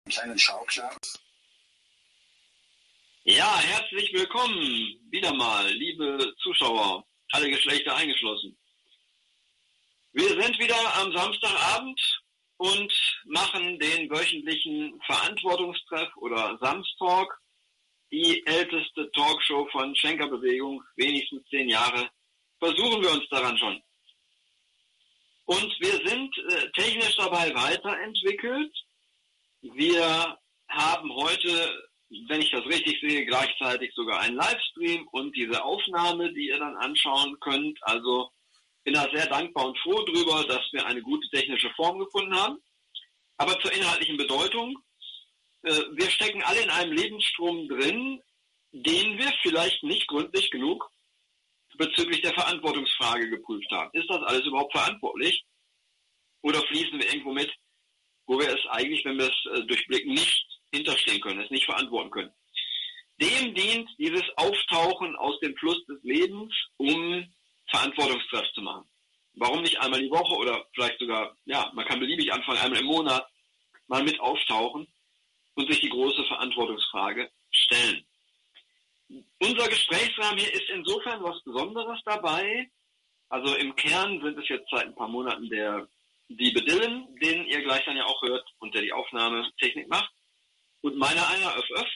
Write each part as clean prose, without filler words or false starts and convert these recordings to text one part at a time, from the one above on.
kleinen Schauglas. Ja, herzlich willkommen wieder mal, liebe Zuschauer, alle Geschlechter eingeschlossen. Wir sind wieder am Samstagabend und machen den wöchentlichen Verantwortungstreff oder Samstalk, die älteste Talkshow von Schenkerbewegung, wenigstens 10 Jahre, versuchen wir uns daran schon. Und wir sind technisch dabei weiterentwickelt. Wir haben heute, wenn ich das richtig sehe, gleichzeitig sogar einen Livestream und diese Aufnahme, die ihr dann anschauen könnt. Also bin da sehr dankbar und froh drüber, dass wir eine gute technische Form gefunden haben. Aber zur inhaltlichen Bedeutung. Wir stecken alle in einem Lebensstrom drin, den wir vielleicht nicht gründlich genug bezüglich der Verantwortungsfrage geprüft haben. Ist das alles überhaupt verantwortlich? Oder fließen wir irgendwo mit, wo wir es eigentlich, wenn wir es durchblicken, nicht hinterstehen können, es nicht verantworten können? Dem dient dieses Auftauchen aus dem Fluss des Lebens, um Verantwortungstreff zu machen. Warum nicht einmal die Woche oder vielleicht sogar, ja, man kann beliebig anfangen, einmal im Monat mal mit auftauchen und sich die große Verantwortungsfrage stellen. Unser Gesprächsrahmen hier ist insofern was Besonderes dabei. Also im Kern sind es jetzt seit ein paar Monaten der Diebe Dylan, den ihr gleich dann ja auch hört und der die Aufnahmetechnik macht. Und meiner einer, Öff.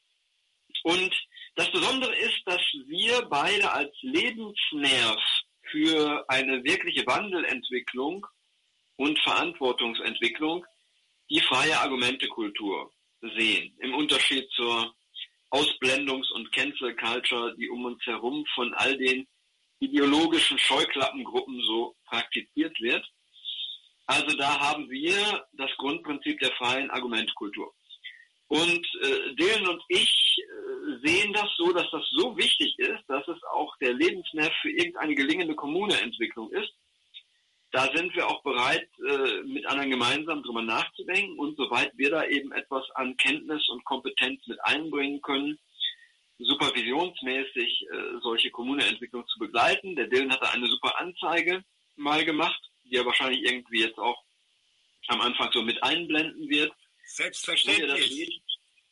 Und das Besondere ist, dass wir beide als Lebensnerv für eine wirkliche Wandelentwicklung und Verantwortungsentwicklung die freie Argumentekultur sehen. Im Unterschied zur Ausblendungs- und Cancel Culture, die um uns herum von all den ideologischen Scheuklappengruppen so praktiziert wird. Also da haben wir das Grundprinzip der freien Argumentkultur. Und Dylan und ich sehen das so, dass das so wichtig ist, dass es auch der Lebensnerv für irgendeine gelingende Kommuneentwicklung ist. Da sind wir auch bereit, mit anderen gemeinsam drüber nachzudenken. Und soweit wir da eben etwas an Kenntnis und Kompetenz mit einbringen können, supervisionsmäßig solche Kommuneentwicklung zu begleiten. Der Dylan hat da eine super Anzeige mal gemacht, die er wahrscheinlich irgendwie jetzt auch am Anfang so mit einblenden wird. Selbstverständlich.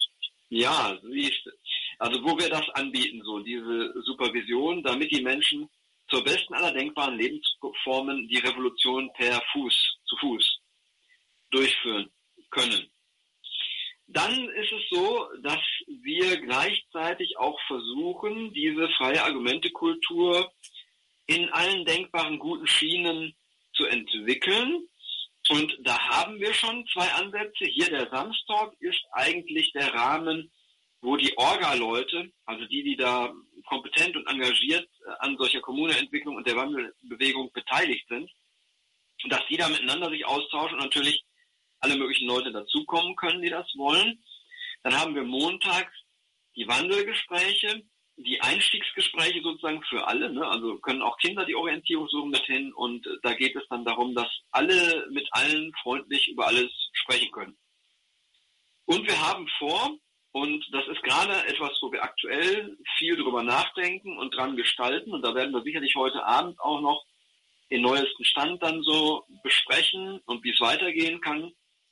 Ja, also wo wir das anbieten, so diese Supervision, damit die Menschen zur besten aller denkbaren Lebensformen die Revolution zu Fuß durchführen können. Dann ist es so, dass wir gleichzeitig auch versuchen, diese freie Argumentekultur in allen denkbaren guten Schienen zu entwickeln. Und da haben wir schon 2 Ansätze. Hier der Samstalk ist eigentlich der Rahmen, wo die Orga-Leute, also die da kompetent und engagiert an solcher Kommuneentwicklung und der Wandelbewegung beteiligt sind, dass die da miteinander sich austauschen und natürlich alle möglichen Leute dazukommen können, die das wollen. Dann haben wir montags die Wandelgespräche, die Einstiegsgespräche sozusagen für alle, ne? Also können auch Kinder die Orientierung suchen mit hin und da geht es dann darum, dass alle mit allen freundlich über alles sprechen können. Und wir haben vor, und das ist gerade etwas, wo wir aktuell viel drüber nachdenken und dran gestalten, und da werden wir sicherlich heute Abend auch noch den neuesten Stand dann so besprechen und wie es weitergehen kann.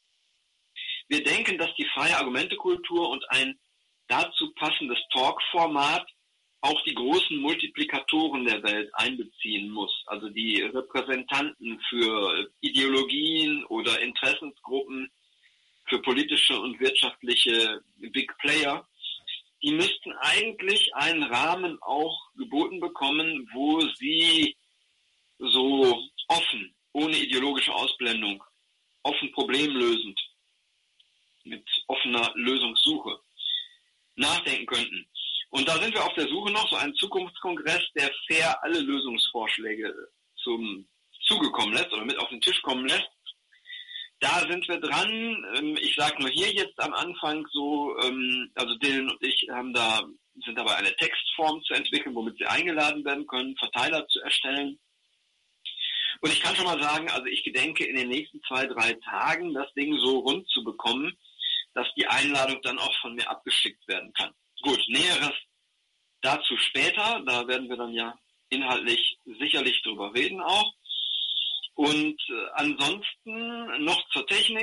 Wir denken, dass die freie Argumentekultur und ein dazu passendes Talk-Format auch die großen Multiplikatoren der Welt einbeziehen muss, also die Repräsentanten für Ideologien oder Interessensgruppen, für politische und wirtschaftliche Big Player. Die müssten eigentlich einen Rahmen auch geboten bekommen, wo sie so offen, ohne ideologische Ausblendung, offen problemlösend, mit offener Lösungssuche nachdenken könnten. Und da sind wir auf der Suche noch, so einen Zukunftskongress, der fair alle Lösungsvorschläge zugekommen lässt oder mit auf den Tisch kommen lässt. Da sind wir dran. Ich sage nur hier jetzt am Anfang so, also Dylan und ich sind dabei, eine Textform zu entwickeln, womit sie eingeladen werden können, Verteiler zu erstellen. Und ich kann schon mal sagen, also ich gedenke in den nächsten 2-3 Tagen das Ding so rund zu bekommen, dass die Einladung dann auch von mir abgeschickt werden kann. Gut, Näheres dazu später, da werden wir dann ja inhaltlich sicherlich drüber reden auch. Und ansonsten noch zur Technik.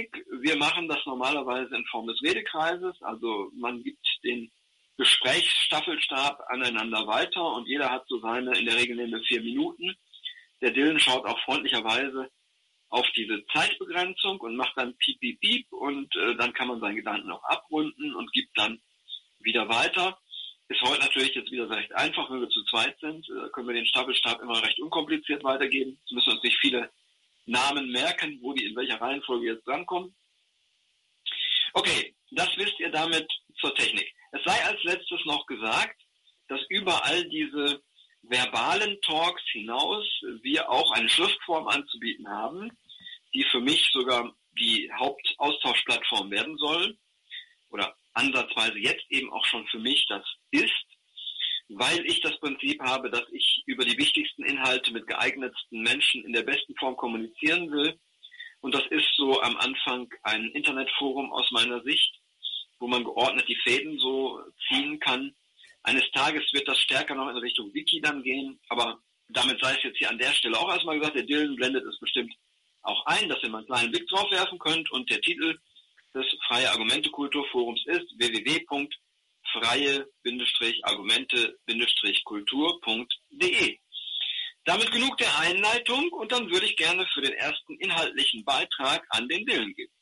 Wir machen das normalerweise in Form des Redekreises, also man gibt den Gesprächsstaffelstab aneinander weiter und jeder hat so seine, in der Regel nehmen wir 4 Minuten. Der Dylan schaut auch freundlicherweise auf diese Zeitbegrenzung und macht dann piep, piep, piep und dann kann man seinen Gedanken auch abrunden und gibt dann wieder weiter. Ist heute natürlich jetzt wieder recht einfach, wenn wir zu zweit sind, können wir den Staffelstab immer recht unkompliziert weitergeben. Wir müssen uns nicht viele Namen merken, wo die in welcher Reihenfolge jetzt drankommen. Okay, das wisst ihr damit zur Technik. Es sei als letztes noch gesagt, dass über all diese verbalen Talks hinaus wir auch eine Schriftform anzubieten haben, die für mich sogar die Hauptaustauschplattform werden soll oder ansatzweise jetzt eben auch schon für mich das ist, weil ich das Prinzip habe, dass ich über die wichtigsten Inhalte mit geeignetsten Menschen in der besten Form kommunizieren will. Und das ist so am Anfang ein Internetforum aus meiner Sicht, wo man geordnet die Fäden so ziehen kann. Eines Tages wird das stärker noch in Richtung Wiki dann gehen, aber damit sei es jetzt hier an der Stelle auch erstmal gesagt, der Dylan blendet es bestimmt auch ein, dass ihr mal einen kleinen Blick drauf werfen könnt und der Titel des Freie Argumente Kulturforums ist www.freie-argumente-kultur.de. Damit genug der Einleitung und dann würde ich gerne für den ersten inhaltlichen Beitrag an den Dylan geben.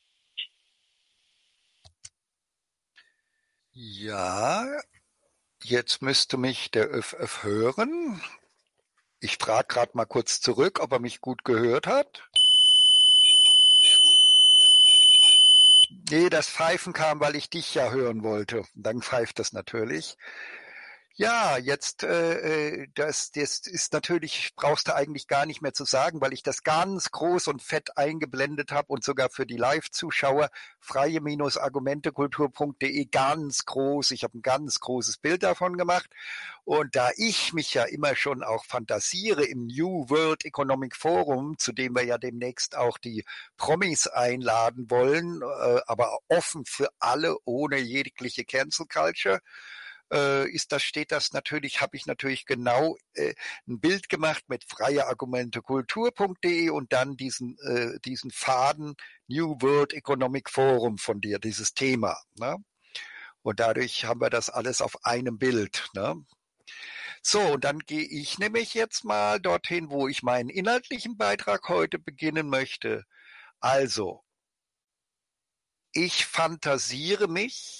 Ja, jetzt müsste mich der ÖFF hören. Ich frage gerade mal kurz zurück, ob er mich gut gehört hat. Sehr gut. Ja, allerdings Pfeifen. Nee, das Pfeifen kam, weil ich dich ja hören wollte. Dann pfeift das natürlich. Ja, jetzt, das ist natürlich, brauchst du eigentlich gar nicht mehr zu sagen, weil ich das ganz groß und fett eingeblendet habe und sogar für die Live-Zuschauer freie-argumentekultur.de ganz groß. Ich habe ein ganz großes Bild davon gemacht. Und da ich mich ja immer schon auch fantasiere im New World Economic Forum, zu dem wir ja demnächst auch die Promis einladen wollen, aber offen für alle, ohne jegliche Cancel Culture, habe ich natürlich genau ein Bild gemacht mit freie-argumente-kultur.de und dann diesen Faden New World Economic Forum von dir, dieses Thema. Ne? Und dadurch haben wir das alles auf einem Bild. Ne? So, und dann gehe ich nämlich jetzt mal dorthin, wo ich meinen inhaltlichen Beitrag heute beginnen möchte. Also, ich fantasiere mich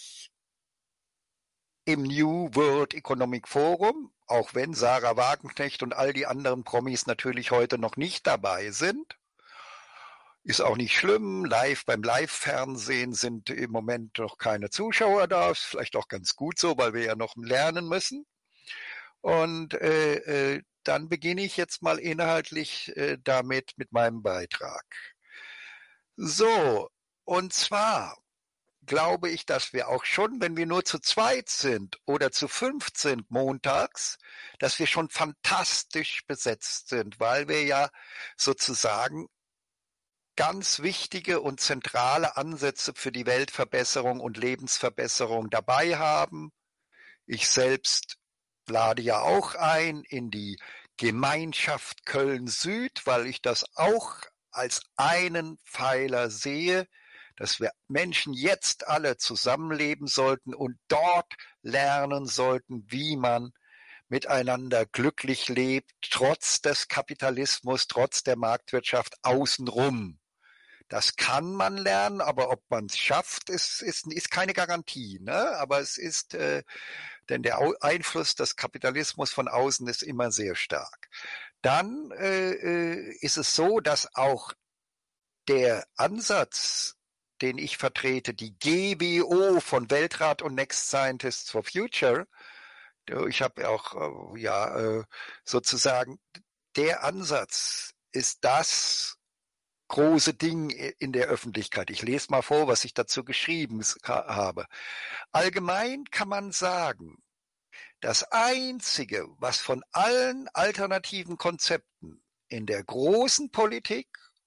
im New World Economic Forum, auch wenn Sarah Wagenknecht und all die anderen Promis natürlich heute noch nicht dabei sind. Ist auch nicht schlimm. Beim Live-Fernsehen sind im Moment noch keine Zuschauer da. Ist vielleicht auch ganz gut so, weil wir ja noch lernen müssen. Und dann beginne ich jetzt mal inhaltlich damit mit meinem Beitrag. So, und zwar glaube ich, dass wir auch schon, wenn wir nur zu zweit sind oder zu 5 sind montags, dass wir schon fantastisch besetzt sind, weil wir ja sozusagen ganz wichtige und zentrale Ansätze für die Weltverbesserung und Lebensverbesserung dabei haben. Ich selbst lade ja auch ein in die Gemeinschaft Köln-Süd, weil ich das auch als einen Pfeiler sehe, dass wir Menschen jetzt alle zusammenleben sollten und dort lernen sollten, wie man miteinander glücklich lebt, trotz des Kapitalismus, trotz der Marktwirtschaft außenrum. Das kann man lernen, aber ob man es schafft, ist keine Garantie. Ne? Aber es ist, denn der Einfluss des Kapitalismus von außen ist immer sehr stark. Dann ist es so, dass auch der Ansatz, den ich vertrete, die GWO von Weltrat und Next Scientists for Future, ich habe auch sozusagen, der Ansatz ist das große Ding in der Öffentlichkeit. Ich lese mal vor, was ich dazu geschrieben habe. Allgemein kann man sagen, das Einzige, was von allen alternativen Konzepten in der großen Politik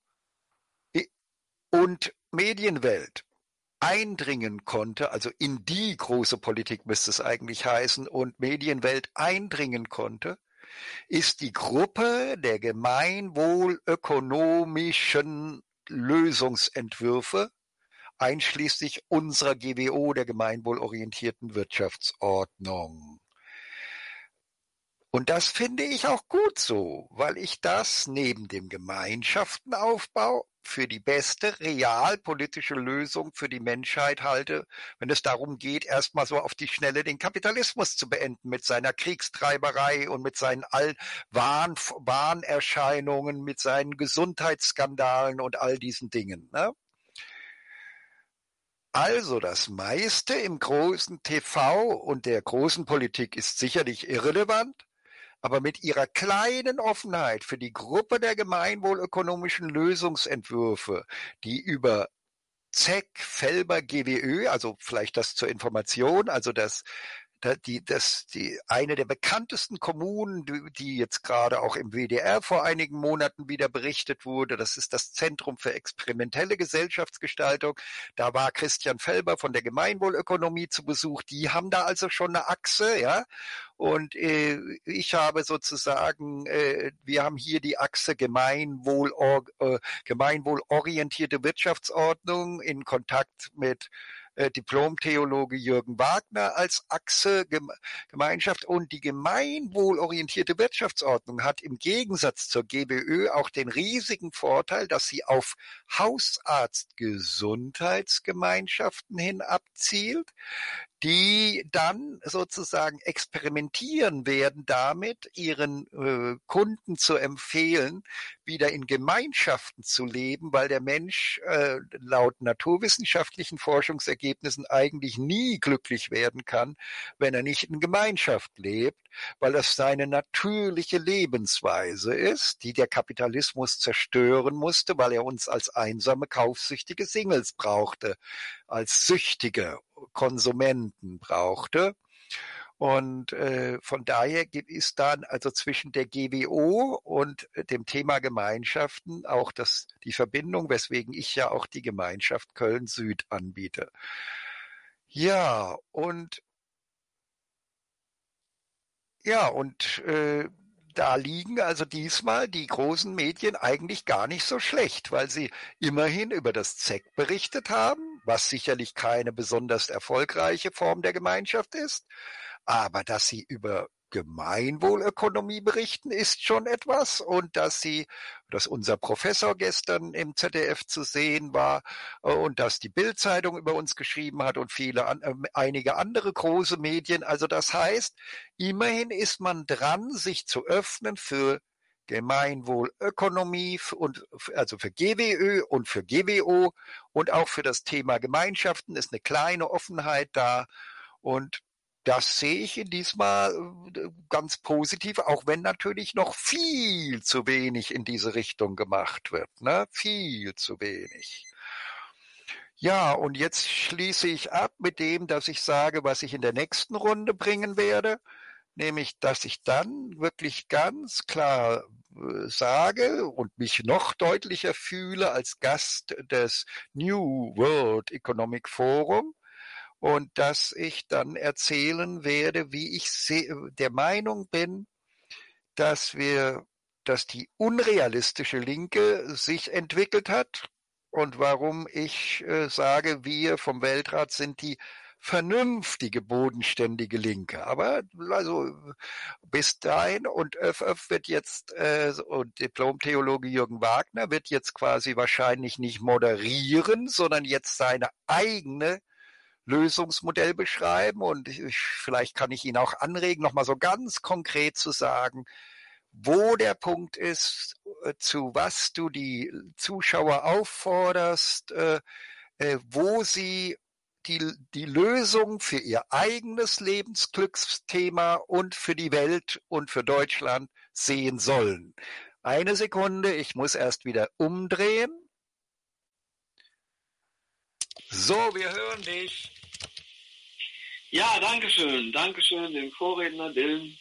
und Medienwelt eindringen konnte, also in die große Politik müsste es eigentlich heißen, und Medienwelt eindringen konnte, ist die Gruppe der gemeinwohlökonomischen Lösungsentwürfe, einschließlich unserer GWO, der gemeinwohlorientierten Wirtschaftsordnung. Und das finde ich auch gut so, weil ich das neben dem Gemeinschaftenaufbau für die beste realpolitische Lösung für die Menschheit halte, wenn es darum geht, erstmal so auf die Schnelle den Kapitalismus zu beenden mit seiner Kriegstreiberei und mit seinen Wahnerscheinungen, mit seinen Gesundheitsskandalen und all diesen Dingen. Ne? Also das meiste im großen TV und der großen Politik ist sicherlich irrelevant, aber mit ihrer kleinen Offenheit für die Gruppe der gemeinwohlökonomischen Lösungsentwürfe, die über ZEC, Felber, GWÖ, also vielleicht das zur Information, also eine der bekanntesten Kommunen, die jetzt gerade auch im WDR vor einigen Monaten wieder berichtet wurde, das ist das Zentrum für experimentelle Gesellschaftsgestaltung. Da war Christian Felber von der Gemeinwohlökonomie zu Besuch. Die haben da also schon eine Achse, ja. Und ich habe sozusagen, wir haben hier die Achse gemeinwohlorientierte Wirtschaftsordnung in Kontakt mit Diplom-Theologe Jürgen Wagner als Achse Gemeinschaft. Und die gemeinwohlorientierte Wirtschaftsordnung hat im Gegensatz zur GWÖ auch den riesigen Vorteil, dass sie auf Hausarzt-Gesundheitsgemeinschaften hin abzielt, die dann sozusagen experimentieren werden damit, ihren Kunden zu empfehlen, wieder in Gemeinschaften zu leben, weil der Mensch laut naturwissenschaftlichen Forschungsergebnissen eigentlich nie glücklich werden kann, wenn er nicht in Gemeinschaft lebt, weil das seine natürliche Lebensweise ist, die der Kapitalismus zerstören musste, weil er uns als einsame, kaufsüchtige Singles brauchte, als süchtige Konsumenten brauchte. Und von daher ist dann also zwischen der GWO und dem Thema Gemeinschaften auch die Verbindung, weswegen ich ja auch die Gemeinschaft Köln-Süd anbiete. Ja, und da liegen also diesmal die großen Medien eigentlich gar nicht so schlecht, weil sie immerhin über das ZEC berichtet haben, was sicherlich keine besonders erfolgreiche Form der Gemeinschaft ist, aber dass sie über Gemeinwohlökonomie berichten, ist schon etwas. Und dass unser Professor gestern im ZDF zu sehen war und dass die Bild-Zeitung über uns geschrieben hat und einige andere große Medien. Also das heißt, immerhin ist man dran, sich zu öffnen für Gemeinwohlökonomie also für GWÖ und für GWO und auch für das Thema Gemeinschaften ist eine kleine Offenheit da. Und das sehe ich diesmal ganz positiv, auch wenn natürlich noch viel zu wenig in diese Richtung gemacht wird. Ne? Viel zu wenig. Ja, und jetzt schließe ich ab mit dem, dass ich sage, was ich in der nächsten Runde bringen werde, nämlich, dass ich dann wirklich ganz klar sage und mich noch deutlicher fühle als Gast des New World Economic Forum. Und dass ich dann erzählen werde, wie ich der Meinung bin, dass die unrealistische Linke sich entwickelt hat und warum ich sage, wir vom Weltrat sind die vernünftige, bodenständige Linke. Aber also bis dahin und ÖFÖF wird jetzt und Diplom-Theologe Jürgen Wagner wird jetzt quasi wahrscheinlich nicht moderieren, sondern jetzt seine eigene Lösungsmodell beschreiben und vielleicht kann ich ihn auch anregen, nochmal so ganz konkret zu sagen, wo der Punkt ist, zu was du die Zuschauer aufforderst, wo sie die Lösung für ihr eigenes Lebensglücksthema und für die Welt und für Deutschland sehen sollen. Eine Sekunde, ich muss erst wieder umdrehen. So, wir hören dich. Ja, dankeschön dem Vorredner Dylan.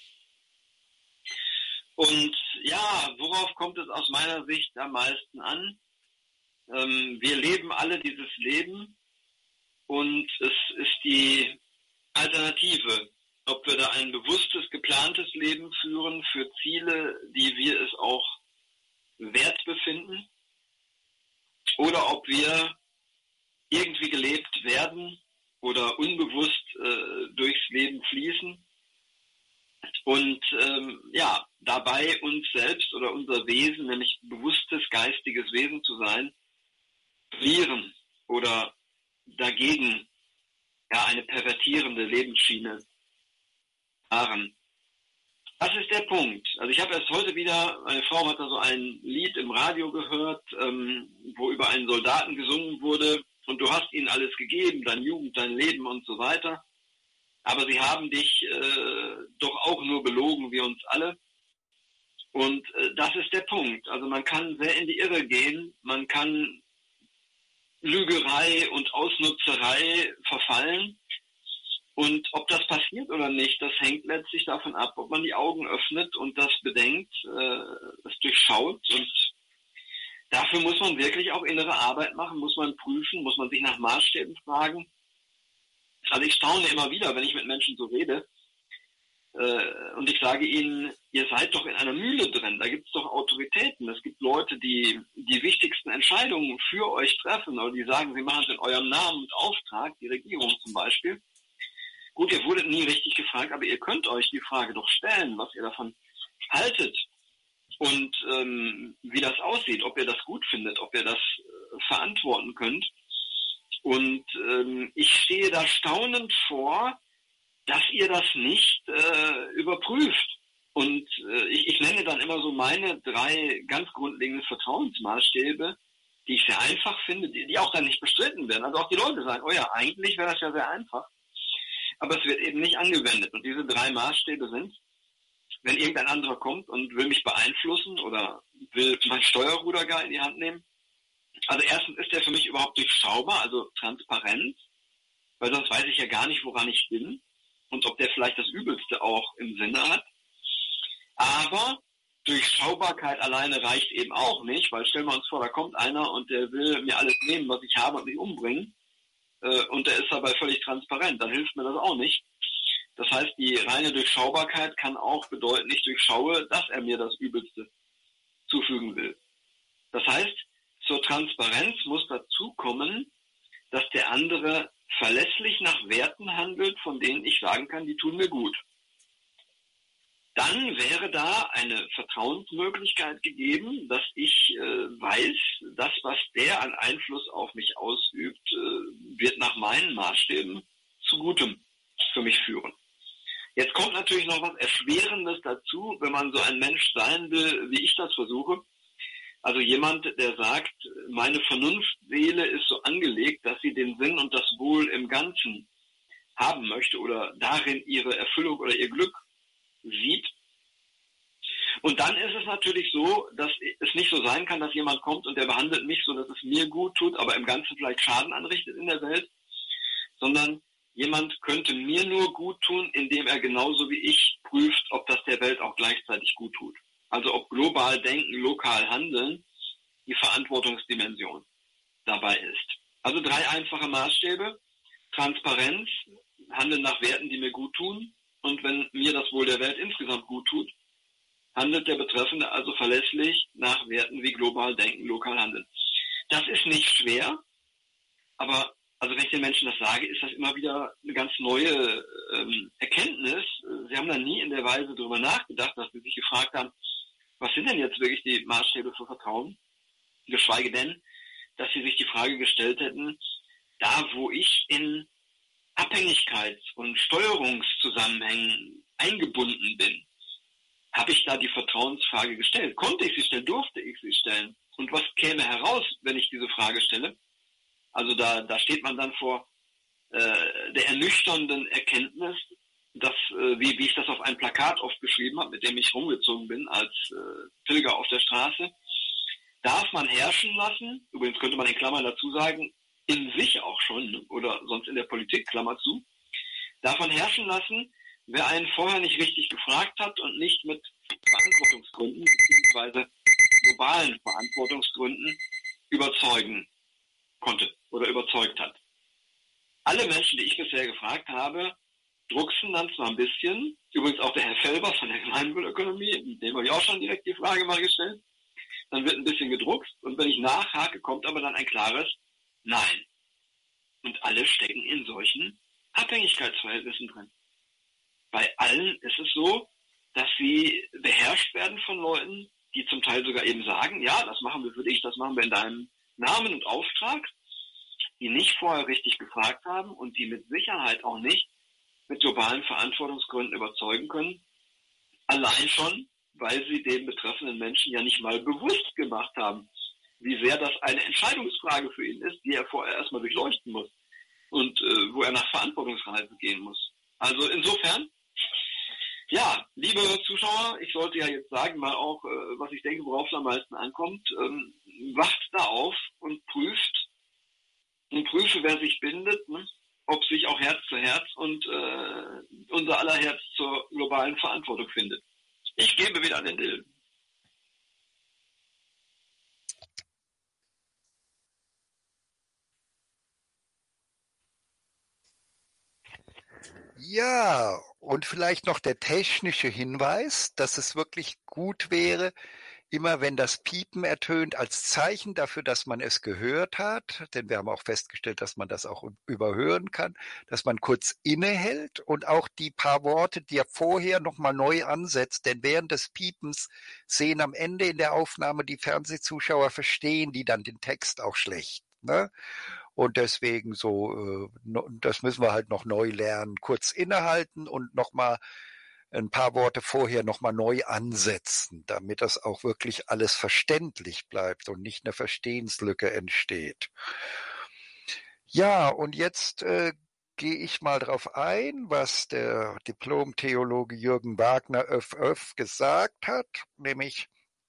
Und ja, worauf kommt es aus meiner Sicht am meisten an? Wir leben alle dieses Leben und es ist die Alternative, ob wir da ein bewusstes, geplantes Leben führen für Ziele, die wir es auch wert befinden, oder ob wir irgendwie gelebt werden oder unbewusst durchs Leben fließen und dabei uns selbst oder unser Wesen, nämlich bewusstes geistiges Wesen zu sein, verlieren oder dagegen eine pervertierende Lebensschiene fahren. Das ist der Punkt. Also ich habe erst heute wieder, meine Frau hat da so ein Lied im Radio gehört, wo über einen Soldaten gesungen wurde und du hast ihnen alles gegeben, deine Jugend, dein Leben und so weiter. Aber sie haben dich doch auch nur belogen, wie uns alle. Und das ist der Punkt. Also man kann sehr in die Irre gehen, man kann Lügerei und Ausnutzerei verfallen. Und ob das passiert oder nicht, das hängt letztlich davon ab, ob man die Augen öffnet und das bedenkt, das durchschaut. Und dafür muss man wirklich auch innere Arbeit machen, muss man prüfen, muss man sich nach Maßstäben fragen. Also ich staune immer wieder, wenn ich mit Menschen so rede und ich sage ihnen, ihr seid doch in einer Mühle drin, da gibt es doch Autoritäten. Es gibt Leute, die die wichtigsten Entscheidungen für euch treffen oder die sagen, sie machen es in eurem Namen und Auftrag, die Regierung zum Beispiel. Gut, ihr wurdet nie richtig gefragt, aber ihr könnt euch die Frage doch stellen, was ihr davon haltet und wie das aussieht, ob ihr das gut findet, ob ihr das verantworten könnt. Und ich stehe da staunend vor, dass ihr das nicht überprüft. Und ich nenne dann immer so meine 3 ganz grundlegenden Vertrauensmaßstäbe, die ich sehr einfach finde, die auch dann nicht bestritten werden. Also auch die Leute sagen, oh ja, eigentlich wäre das ja sehr einfach. Aber es wird eben nicht angewendet. Und diese 3 Maßstäbe sind, wenn irgendein anderer kommt und will mich beeinflussen oder will mein Steuerruder gar in die Hand nehmen. Also erstens ist der für mich überhaupt durchschaubar, also transparent, weil sonst weiß ich ja gar nicht, woran ich bin und ob der vielleicht das Übelste auch im Sinne hat. Aber Durchschaubarkeit alleine reicht eben auch nicht, weil stellen wir uns vor, da kommt einer und der will mir alles nehmen, was ich habe und mich umbringen. Und der ist dabei völlig transparent, dann hilft mir das auch nicht. Das heißt, die reine Durchschaubarkeit kann auch bedeuten, ich durchschaue, dass er mir das Übelste zufügen will. Das heißt, zur Transparenz muss dazu kommen, dass der andere verlässlich nach Werten handelt, von denen ich sagen kann, die tun mir gut. Dann wäre da eine Vertrauensmöglichkeit gegeben, dass ich weiß, das, was der an Einfluss auf mich ausübt, wird nach meinen Maßstäben zu Gutem für mich führen. Jetzt kommt natürlich noch was Erschwerendes dazu, wenn man so ein Mensch sein will, wie ich das versuche. Also jemand, der sagt, meine Vernunftseele ist so angelegt, dass sie den Sinn und das Wohl im Ganzen haben möchte oder darin ihre Erfüllung oder ihr Glück sieht. Und dann ist es natürlich so, dass es nicht so sein kann, dass jemand kommt und der behandelt mich so, dass es mir gut tut, aber im Ganzen vielleicht Schaden anrichtet in der Welt, sondern jemand könnte mir nur gut tun, indem er genauso wie ich prüft, ob das der Welt auch gleichzeitig gut tut. Also ob global denken, lokal handeln, die Verantwortungsdimension dabei ist. Also 3 einfache Maßstäbe: Transparenz, Handeln nach Werten, die mir gut tun, und wenn mir das Wohl der Welt insgesamt gut tut, handelt der Betreffende also verlässlich nach Werten wie global denken, lokal handeln. Das ist nicht schwer, aber also wenn ich den Menschen das sage, ist das immer wieder eine ganz neue Erkenntnis. Sie haben da nie in der Weise darüber nachgedacht, dass sie sich gefragt haben, was sind denn jetzt wirklich die Maßstäbe für Vertrauen? Geschweige denn, dass sie sich die Frage gestellt hätten, da wo ich in Abhängigkeits- und Steuerungszusammenhängen eingebunden bin, habe ich da die Vertrauensfrage gestellt? Konnte ich sie stellen? Durfte ich sie stellen? Und was käme heraus, wenn ich diese Frage stelle? Also da steht man dann vor der ernüchternden Erkenntnis, dass, wie ich das auf ein Plakat oft geschrieben habe, mit dem ich rumgezogen bin als Pilger auf der Straße, darf man herrschen lassen, übrigens könnte man in Klammern dazu sagen, in sich auch schon, oder sonst in der Politik, Klammer zu, darf man herrschen lassen, wer einen vorher nicht richtig gefragt hat und nicht mit Verantwortungsgründen bzw. globalen Verantwortungsgründen überzeugen konnte oder überzeugt hat. Alle Menschen, die ich bisher gefragt habe, drucksen dann zwar ein bisschen, übrigens auch der Herr Felber von der Gemeinwohlökonomie, dem habe ich auch schon direkt die Frage mal gestellt, dann wird ein bisschen gedruckst und wenn ich nachhake, kommt aber dann ein klares Nein. Und alle stecken in solchen Abhängigkeitsverhältnissen drin. Bei allen ist es so, dass sie beherrscht werden von Leuten, die zum Teil sogar eben sagen, ja, das machen wir für dich, das machen wir in deinem Namen und Auftrag, die nicht vorher richtig gefragt haben und die mit Sicherheit auch nicht mit globalen Verantwortungsgründen überzeugen können, allein schon, weil sie den betreffenden Menschen ja nicht mal bewusst gemacht haben, wie sehr das eine Entscheidungsfrage für ihn ist, die er vorher erstmal durchleuchten muss und wo er nach Verantwortungsreise gehen muss. Also insofern, ja, liebe Zuschauer, ich sollte ja jetzt sagen, mal auch, was ich denke, worauf es am meisten ankommt, wacht da auf und prüfe, wer sich bindet, ne? Ob sich auch Herz zu Herz und unser aller Herz zur globalen Verantwortung findet. Ich gebe wieder an den Dylan. Ja, und vielleicht noch der technische Hinweis, dass es wirklich gut wäre, immer wenn das Piepen ertönt, als Zeichen dafür, dass man es gehört hat, denn wir haben auch festgestellt, dass man das auch überhören kann, dass man kurz innehält und auch die paar Worte, die er vorher nochmal neu ansetzt, denn während des Piepens sehen am Ende in der Aufnahme die Fernsehzuschauer, verstehen die dann den Text auch schlecht, ne? Und deswegen so, das müssen wir halt noch neu lernen, kurz innehalten und nochmal ein paar Worte vorher nochmal neu ansetzen, damit das auch wirklich alles verständlich bleibt und nicht eine Verstehenslücke entsteht. Ja, und jetzt gehe ich mal drauf ein, was der Diplom-Theologe Jürgen Wagner gesagt hat, nämlich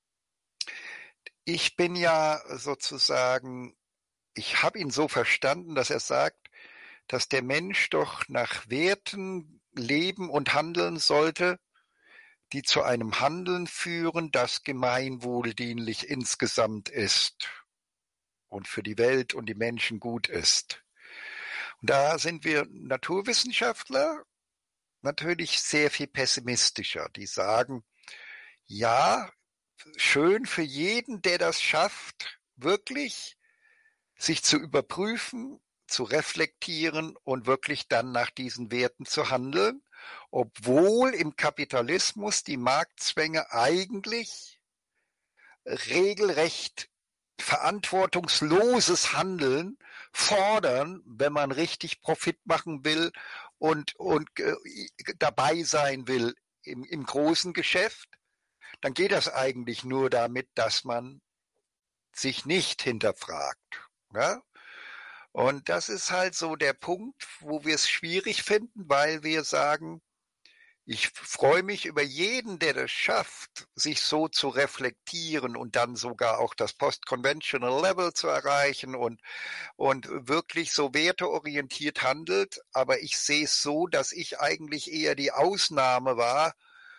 ich bin ja sozusagen, ich habe ihn so verstanden, dass er sagt, dass der Mensch doch nach Werten leben und handeln sollte, die zu einem Handeln führen, das gemeinwohldienlich insgesamt ist und für die Welt und die Menschen gut ist. Und da sind wir Naturwissenschaftler natürlich sehr viel pessimistischer. Die sagen, ja, schön für jeden, der das schafft, wirklich sich zu überprüfen, zu reflektieren und wirklich dann nach diesen Werten zu handeln, obwohl im Kapitalismus die Marktzwänge eigentlich regelrecht verantwortungsloses Handeln fordern, wenn man richtig Profit machen will und dabei sein will im großen Geschäft, dann geht das eigentlich nur damit, dass man sich nicht hinterfragt. Ja? Und das ist halt so der Punkt, wo wir es schwierig finden, weil wir sagen, ich freue mich über jeden, der das schafft, sich so zu reflektieren und dann sogar auch das Post-Conventional Level zu erreichen und wirklich so werteorientiert handelt. Aber ich sehe es so, dass ich eigentlich eher die Ausnahme war,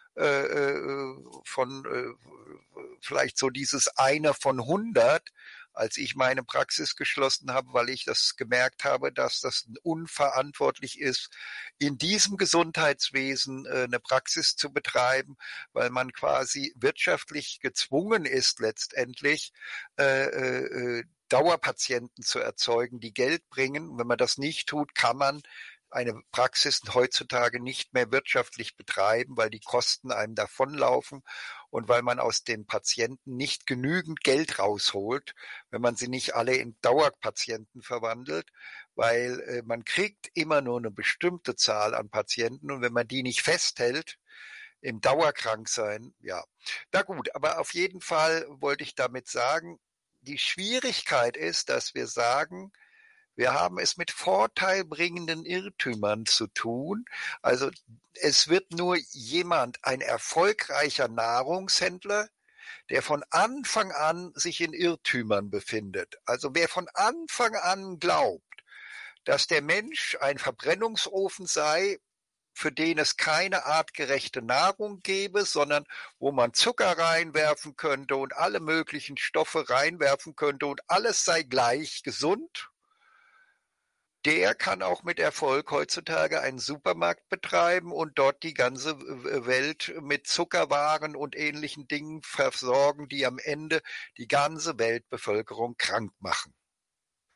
von vielleicht so dieses einer von 100, als ich meine Praxis geschlossen habe, weil ich das gemerkt habe, dass das unverantwortlich ist, in diesem Gesundheitswesen eine Praxis zu betreiben, weil man quasi wirtschaftlich gezwungen ist, letztendlich Dauerpatienten zu erzeugen, die Geld bringen. Wenn man das nicht tut, kann man eine Praxis heutzutage nicht mehr wirtschaftlich betreiben, weil die Kosten einem davonlaufen und weil man aus den Patienten nicht genügend Geld rausholt, wenn man sie nicht alle in Dauerpatienten verwandelt, weil man kriegt immer nur eine bestimmte Zahl an Patienten und wenn man die nicht festhält, im Dauerkranksein, ja. Na gut, aber auf jeden Fall wollte ich damit sagen, die Schwierigkeit ist, dass wir sagen, wir haben es mit vorteilbringenden Irrtümern zu tun. Also es wird nur jemand, ein erfolgreicher Nahrungshändler, der von Anfang an sich in Irrtümern befindet. Also wer von Anfang an glaubt, dass der Mensch ein Verbrennungsofen sei, für den es keine artgerechte Nahrung gäbe, sondern wo man Zucker reinwerfen könnte und alle möglichen Stoffe reinwerfen könnte und alles sei gleich gesund, der kann auch mit Erfolg heutzutage einen Supermarkt betreiben und dort die ganze Welt mit Zuckerwaren und ähnlichen Dingen versorgen, die am Ende die ganze Weltbevölkerung krank machen.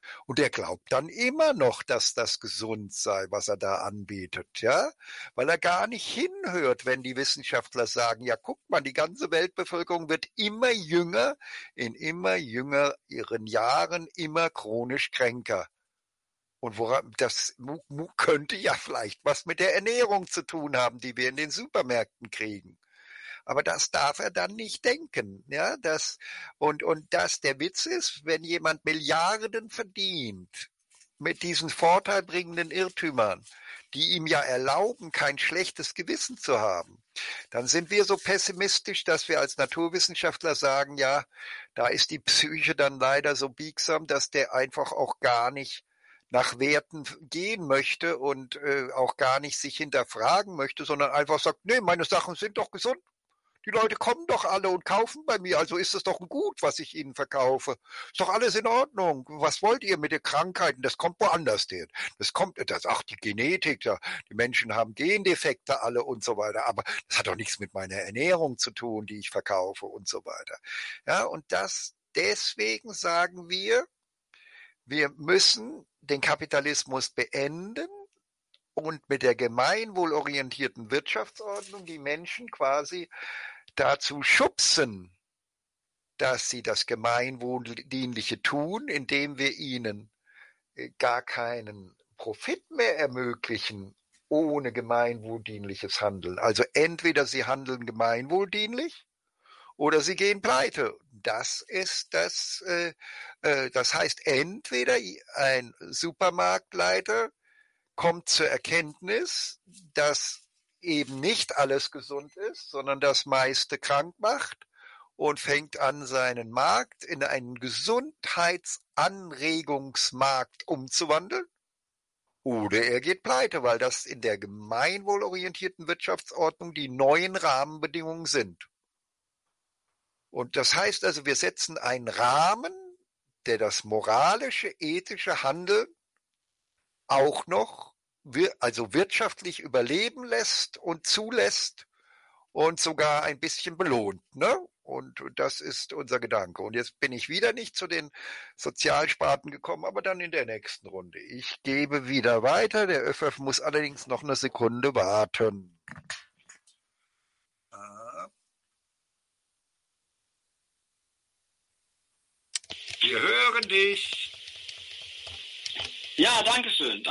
Und er glaubt dann immer noch, dass das gesund sei, was er da anbietet, ja, weil er gar nicht hinhört, wenn die Wissenschaftler sagen, ja, guck mal, die ganze Weltbevölkerung wird immer jünger, in immer jüngeren Jahren immer chronisch kränker. Und das könnte ja vielleicht was mit der Ernährung zu tun haben, die wir in den Supermärkten kriegen. Aber das darf er dann nicht denken, ja, und der Witz ist, wenn jemand Milliarden verdient mit diesen vorteilbringenden Irrtümern, die ihm ja erlauben, kein schlechtes Gewissen zu haben, dann sind wir so pessimistisch, dass wir als Naturwissenschaftler sagen, ja, da ist die Psyche dann leider so biegsam, dass der einfach auch gar nicht nach Werten gehen möchte und auch gar nicht sich hinterfragen möchte, sondern einfach sagt, nee, meine Sachen sind doch gesund. Die Leute kommen doch alle und kaufen bei mir, also ist es doch ein Gut, was ich ihnen verkaufe. Ist doch alles in Ordnung. Was wollt ihr mit den Krankheiten? Das kommt woanders her. Die Genetik, die Menschen haben Gendefekte alle und so weiter, aber das hat doch nichts mit meiner Ernährung zu tun, die ich verkaufe und so weiter. Ja, und deswegen sagen wir müssen den Kapitalismus beenden und mit der gemeinwohlorientierten Wirtschaftsordnung die Menschen quasi dazu schubsen, dass sie das Gemeinwohldienliche tun, indem wir ihnen gar keinen Profit mehr ermöglichen ohne gemeinwohldienliches Handeln. Also entweder sie handeln gemeinwohldienlich oder sie gehen pleite. Das heißt, entweder ein Supermarktleiter kommt zur Erkenntnis, dass eben nicht alles gesund ist, sondern das meiste krank macht und fängt an, seinen Markt in einen Gesundheitsanregungsmarkt umzuwandeln. Oder er geht pleite, weil das in der gemeinwohlorientierten Wirtschaftsordnung die neuen Rahmenbedingungen sind. Und das heißt also, wir setzen einen Rahmen, der das moralische, ethische Handeln auch noch wirtschaftlich überleben lässt und zulässt und sogar ein bisschen belohnt, ne? Und das ist unser Gedanke. Und jetzt bin ich wieder nicht zu den Sozialsparten gekommen, aber dann in der nächsten Runde. Ich gebe wieder weiter. Der ÖFF muss allerdings noch eine Sekunde warten. Wir hören dich. Ja, danke schön.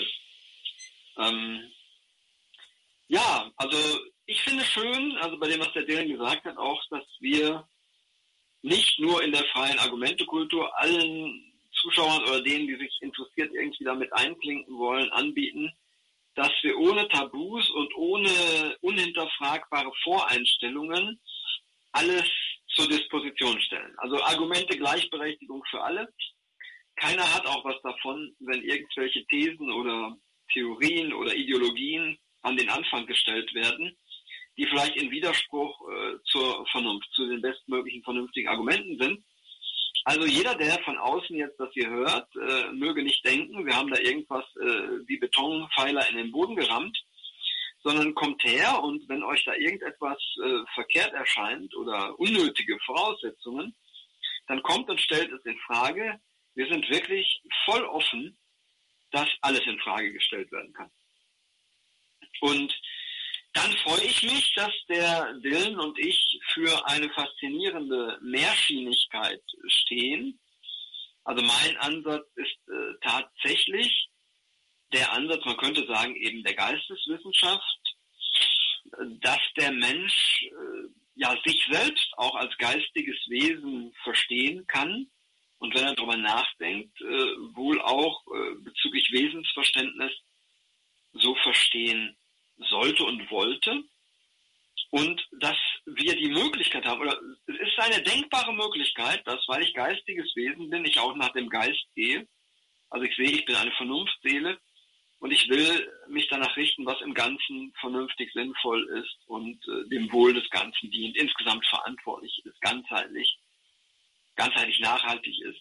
Ja, also ich finde schön, also bei dem, was der Dylan gesagt hat, auch, dass wir nicht nur in der freien Argumentekultur allen Zuschauern oder denen, die sich interessiert irgendwie damit einklinken wollen, anbieten, dass wir ohne Tabus und ohne unhinterfragbare Voreinstellungen alles zur Disposition stellen. Also Argumente Gleichberechtigung für alle. Keiner hat auch was davon, wenn irgendwelche Thesen oder Theorien oder Ideologien an den Anfang gestellt werden, die vielleicht in Widerspruch zur Vernunft, zu den bestmöglichen vernünftigen Argumenten sind. Also jeder, der von außen jetzt das hier hört, möge nicht denken, wir haben da irgendwas wie Betonpfeiler in den Boden gerammt, sondern kommt her und wenn euch da irgendetwas verkehrt erscheint oder unnötige Voraussetzungen, dann kommt und stellt es in Frage. Wir sind wirklich voll offen, dass alles in Frage gestellt werden kann. Und dann freue ich mich, dass der Dylan und ich für eine faszinierende Mehrschienigkeit stehen. Also mein Ansatz ist tatsächlich der Ansatz, man könnte sagen, eben der Geisteswissenschaft, dass der Mensch sich selbst auch als geistiges Wesen verstehen kann und wenn er darüber nachdenkt, wohl auch bezüglich Wesensverständnis so verstehen sollte und wollte und dass wir die Möglichkeit haben, oder es ist eine denkbare Möglichkeit, dass, weil ich geistiges Wesen bin, ich auch nach dem Geist gehe. Also ich sehe, ich bin eine Vernunftseele und ich will mich danach richten, was im Ganzen vernünftig sinnvoll ist und dem Wohl des Ganzen dient, insgesamt verantwortlich ist, ganzheitlich nachhaltig ist.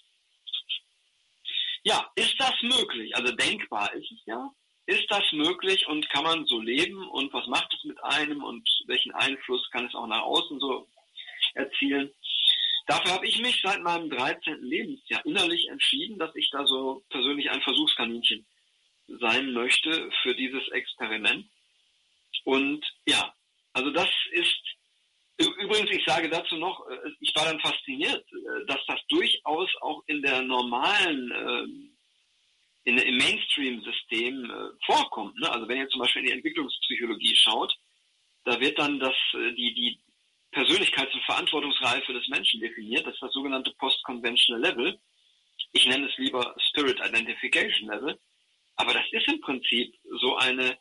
Ja, ist das möglich? Also denkbar ist es ja. Ist das möglich und kann man so leben und was macht es mit einem und welchen Einfluss kann es auch nach außen so erzielen? dafür habe ich mich seit meinem 13. Lebensjahr innerlich entschieden, dass ich da so persönlich ein Versuchskaninchen sein möchte für dieses Experiment. Und ja, also das ist, übrigens, ich sage dazu noch, ich war dann fasziniert, dass das durchaus auch in der normalen, im Mainstream-System vorkommt. Ne? Also wenn ihr zum Beispiel in die Entwicklungspsychologie schaut, da wird dann die Persönlichkeits- und Verantwortungsreife des Menschen definiert. Das ist das sogenannte Post-Conventional Level. Ich nenne es lieber Spirit Identification Level. Aber das ist im Prinzip so eine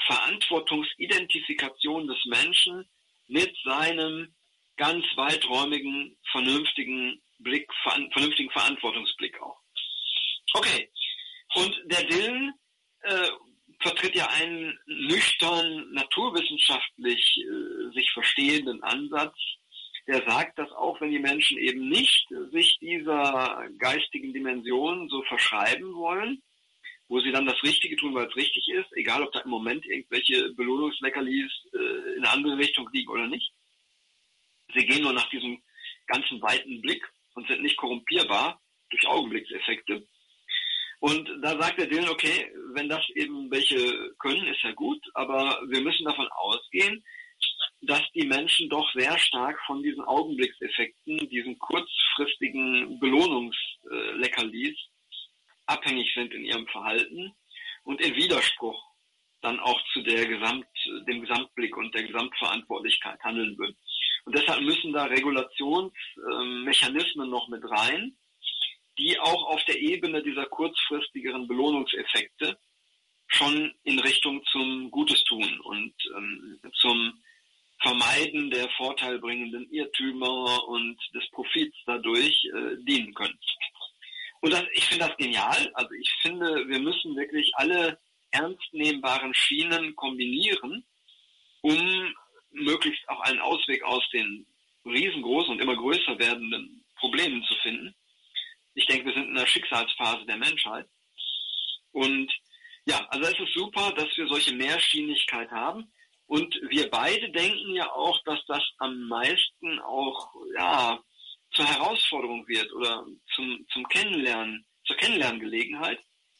Verantwortungsidentifikation des Menschen mit seinem ganz weiträumigen, vernünftigen Verantwortungsblick auch. Okay. Und der Dylan vertritt ja einen nüchtern, naturwissenschaftlich sich verstehenden Ansatz, der sagt, dass auch wenn die Menschen eben nicht sich dieser geistigen Dimension so verschreiben wollen, wo sie dann das Richtige tun, weil es richtig ist, egal ob da im Moment irgendwelche Belohnungsleckerlis in eine andere Richtung liegen oder nicht. Sie gehen nur nach diesem ganzen weiten Blick und sind nicht korrumpierbar durch Augenblickseffekte. Und da sagt der Dylan, okay, wenn das eben welche können, ist ja gut, aber wir müssen davon ausgehen, dass die Menschen doch sehr stark von diesen Augenblickseffekten, diesen kurzfristigen Belohnungsleckerlis abhängig sind in ihrem Verhalten und in Widerspruch dann auch zu dem Gesamtblick und der Gesamtverantwortlichkeit handeln würden. Und deshalb müssen da Regulationsmechanismen noch mit rein, die auch auf der Ebene dieser kurzfristigeren Belohnungseffekte schon in Richtung zum Gutes tun und zum Vermeiden der vorteilbringenden Irrtümer und des Profits dadurch dienen können. Und ich finde das genial. Also ich finde, wir müssen wirklich alle ernstnehmbaren Schienen kombinieren, um möglichst auch einen Ausweg aus den riesengroßen und immer größer werdenden Problemen zu finden. Ich denke, wir sind in einer Schicksalsphase der Menschheit. Und ja, also es ist super, dass wir solche Mehrschienigkeit haben. Und wir beide denken ja auch, dass das am meisten auch zur Herausforderung wird oder zum Kennenlernen, zur Kennenlerngelegenheit,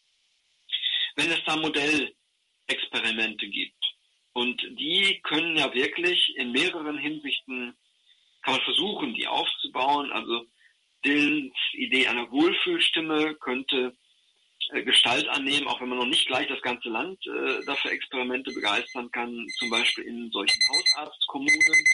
wenn es da Modellexperimente gibt. Und die können ja wirklich in mehreren Hinsichten, kann man versuchen, die aufzubauen. Also Dylans Idee einer Wohlfühlstimme könnte Gestalt annehmen, auch wenn man noch nicht gleich das ganze Land dafür Experimente begeistern kann, zum Beispiel in solchen Hausarztkommunen.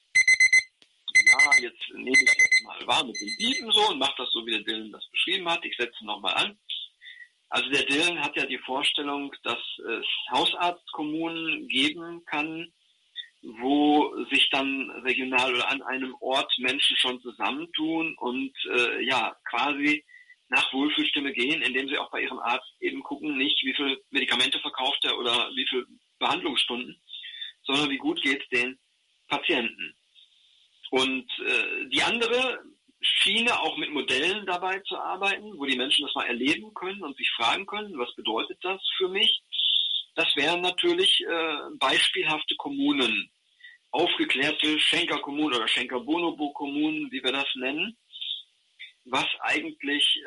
Ja, jetzt nehme ich das mal wahr mit den Dieben so und mache das so, wie der Dylan das beschrieben hat. Ich setze nochmal an. Also der Dylan hat ja die Vorstellung, dass es Hausarztkommunen geben kann, wo sich dann regional oder an einem Ort Menschen schon zusammentun und quasi nach Wohlfühlstimme gehen, indem sie auch bei ihrem Arzt eben gucken, nicht wie viel Medikamente verkauft er oder wie viel Behandlungsstunden, sondern wie gut geht es den Patienten. Und die andere Schiene, auch mit Modellen dabei zu arbeiten, wo die Menschen das mal erleben können und sich fragen können, was bedeutet das für mich? Das wären natürlich beispielhafte Kommunen, aufgeklärte Schenkerkommunen oder Schenker-Bonobo-Kommunen, wie wir das nennen, was eigentlich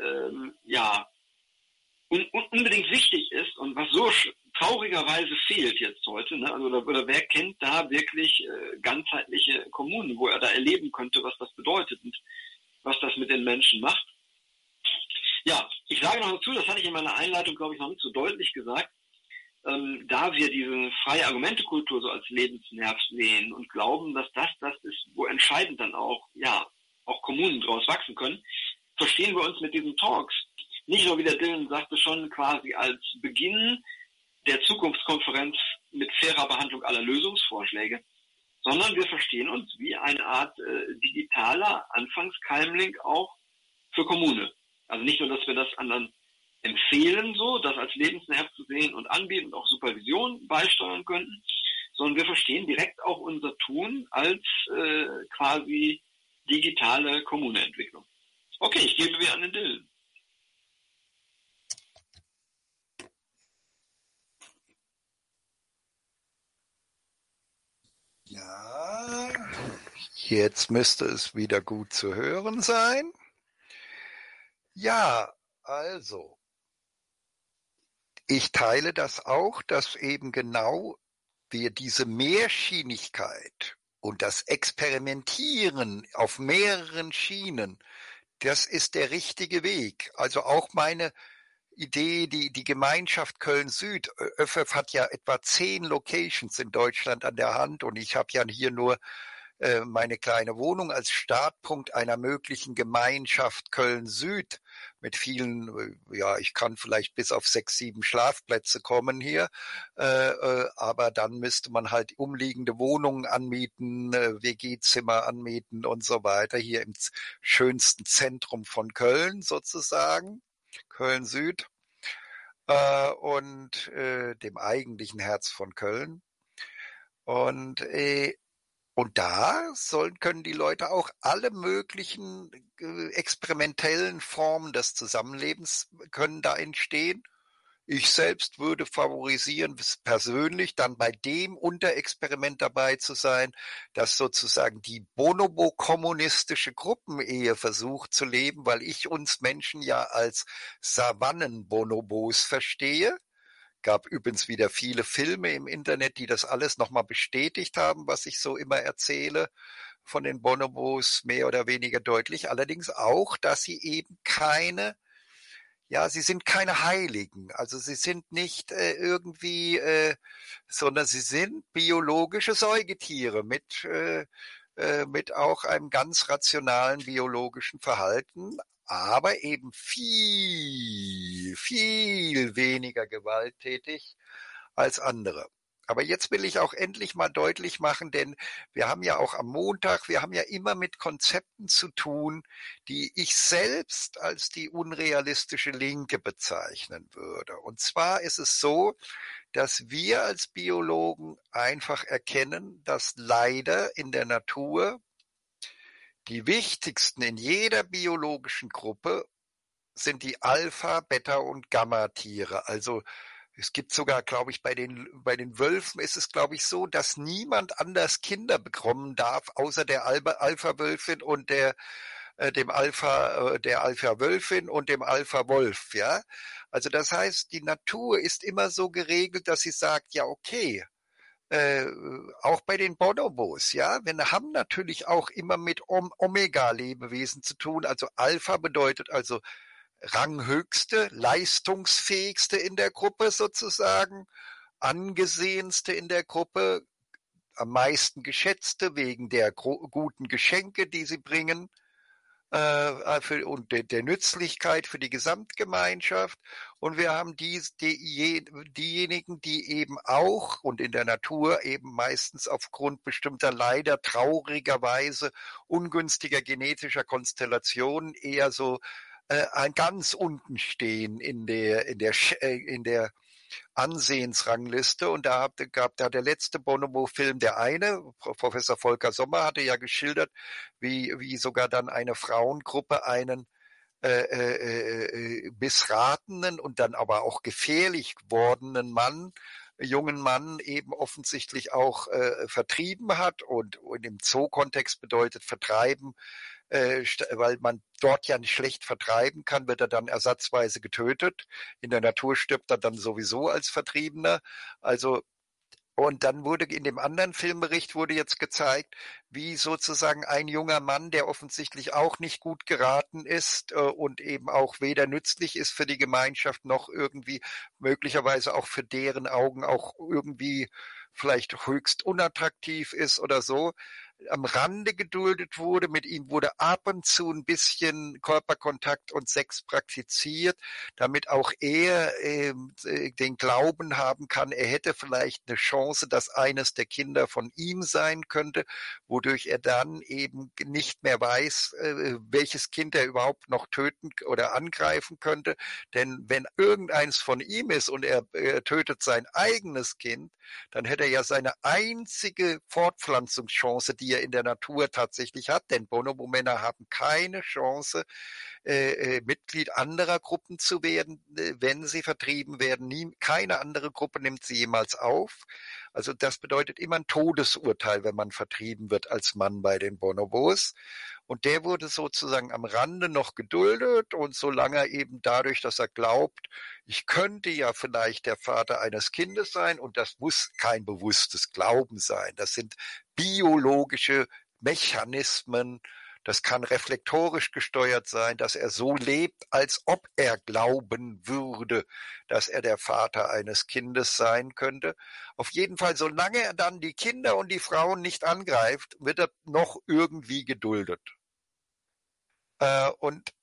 unbedingt wichtig ist und was so traurigerweise fehlt jetzt heute. Ne? Also, oder wer kennt da wirklich ganzheitliche Kommunen, wo er da erleben könnte, was das bedeutet und was das mit den Menschen macht? Ja, ich sage noch dazu, das hatte ich in meiner Einleitung, glaube ich, noch nicht so deutlich gesagt, da wir diese freie Argumentekultur so als Lebensnerv sehen und glauben, dass das ist, wo entscheidend dann auch Kommunen draus wachsen können, verstehen wir uns mit diesen Talks nicht nur, wie der Dylan sagte, schon quasi als Beginn der Zukunftskonferenz mit fairer Behandlung aller Lösungsvorschläge, sondern wir verstehen uns wie eine Art digitaler Anfangskeimling auch für Kommune. Also nicht nur, dass wir das anderen empfehlen, so das als Lebensnerv zu sehen und anbieten und auch Supervision beisteuern könnten, sondern wir verstehen direkt auch unser Tun als quasi digitale Kommuneentwicklung. Okay, ich gebe wieder an den Dylan. Ja, Jetzt müsste es wieder gut zu hören sein. Ja, also, ich teile das auch, dass eben genau wir diese Mehrschienigkeit und das Experimentieren auf mehreren Schienen, das ist der richtige Weg. Also auch meine Idee, die Gemeinschaft Köln-Süd, ÖFF hat ja etwa 10 Locations in Deutschland an der Hand und ich habe ja hier nur meine kleine Wohnung als Startpunkt einer möglichen Gemeinschaft Köln-Süd mit vielen, ja, ich kann vielleicht bis auf 6, 7 Schlafplätze kommen hier, aber dann müsste man halt umliegende Wohnungen anmieten, WG-Zimmer anmieten und so weiter, hier im schönsten Zentrum von Köln sozusagen, Köln-Süd, und dem eigentlichen Herz von Köln. Und da können die Leute auch alle möglichen experimentellen Formen des Zusammenlebens können da entstehen. Ich selbst würde favorisieren, persönlich dann bei dem Unterexperiment dabei zu sein, das sozusagen die bonobo-kommunistische Gruppenehe versucht zu leben, weil ich uns Menschen ja als Savannen-Bonobos verstehe. Gab übrigens wieder viele Filme im Internet, die das alles nochmal bestätigt haben, was ich so immer erzähle von den Bonobos, mehr oder weniger deutlich. Allerdings auch, dass sie eben sie sind keine Heiligen. Also sie sind nicht sondern sie sind biologische Säugetiere mit auch einem ganz rationalen biologischen Verhalten, aber eben viel, viel weniger gewalttätig als andere. Aber jetzt will ich auch endlich mal deutlich machen, denn wir haben ja auch am Montag, wir haben ja immer mit Konzepten zu tun, die ich selbst als die unrealistische Linke bezeichnen würde. Und zwar ist es so, dass wir als Biologen einfach erkennen, dass leider in der Natur die wichtigsten in jeder biologischen Gruppe sind die Alpha-, Beta- und Gamma-Tiere. Also es gibt sogar, glaube ich, bei den Wölfen ist es, glaube ich, so, dass niemand anders Kinder bekommen darf, außer der Alpha-Wölfin und der Alpha-Wölfin und dem Alpha-Wolf, ja. Also das heißt, die Natur ist immer so geregelt, dass sie sagt, ja, okay, äh, auch bei den Bonobos, ja, wir haben natürlich auch immer mit Omega-Lebewesen zu tun. Also Alpha bedeutet also ranghöchste, leistungsfähigste in der Gruppe sozusagen, angesehenste in der Gruppe, am meisten geschätzte wegen der guten Geschenke, die sie bringen und der Nützlichkeit für die Gesamtgemeinschaft. Und wir haben diejenigen, die eben auch und in der Natur eben meistens aufgrund bestimmter leider traurigerweise ungünstiger genetischer Konstellationen eher so ganz unten stehen in der Ansehensrangliste. Und gab da der letzte Bonobo-Film, der eine, Professor Volker Sommer hatte ja geschildert, wie sogar dann eine Frauengruppe einen missratenen und dann aber auch gefährlich gewordenen jungen Mann eben offensichtlich auch vertrieben hat und im Zoo-Kontext bedeutet vertreiben, weil man dort ja nicht schlecht vertreiben kann, wird er dann ersatzweise getötet. In der Natur stirbt er dann sowieso als Vertriebener. Also und dann wurde in dem anderen Filmbericht wurde jetzt gezeigt, wie sozusagen ein junger Mann, der offensichtlich auch nicht gut geraten ist und eben auch weder nützlich ist für die Gemeinschaft noch irgendwie möglicherweise auch für deren Augen auch irgendwie vielleicht höchst unattraktiv ist oder so, am Rande geduldet wurde. Mit ihm wurde ab und zu ein bisschen Körperkontakt und Sex praktiziert, damit auch er den Glauben haben kann, er hätte vielleicht eine Chance, dass eines der Kinder von ihm sein könnte, wodurch er dann eben nicht mehr weiß, welches Kind er überhaupt noch töten oder angreifen könnte. Denn wenn irgendeins von ihm ist und er tötet sein eigenes Kind, dann hätte er ja seine einzige Fortpflanzungschance, die er in der Natur tatsächlich hat, denn Bonobo-Männer haben keine Chance, Mitglied anderer Gruppen zu werden, wenn sie vertrieben werden. Keine andere Gruppe nimmt sie jemals auf. Also das bedeutet immer ein Todesurteil, wenn man vertrieben wird als Mann bei den Bonobos. Und der wurde sozusagen am Rande noch geduldet und solange er eben dadurch, dass er glaubt, ich könnte ja vielleicht der Vater eines Kindes sein, und das muss kein bewusstes Glauben sein. Das sind biologische Mechanismen. Das kann reflektorisch gesteuert sein, dass er so lebt, als ob er glauben würde, dass er der Vater eines Kindes sein könnte. Auf jeden Fall, solange er dann die Kinder und die Frauen nicht angreift, wird er noch irgendwie geduldet. Und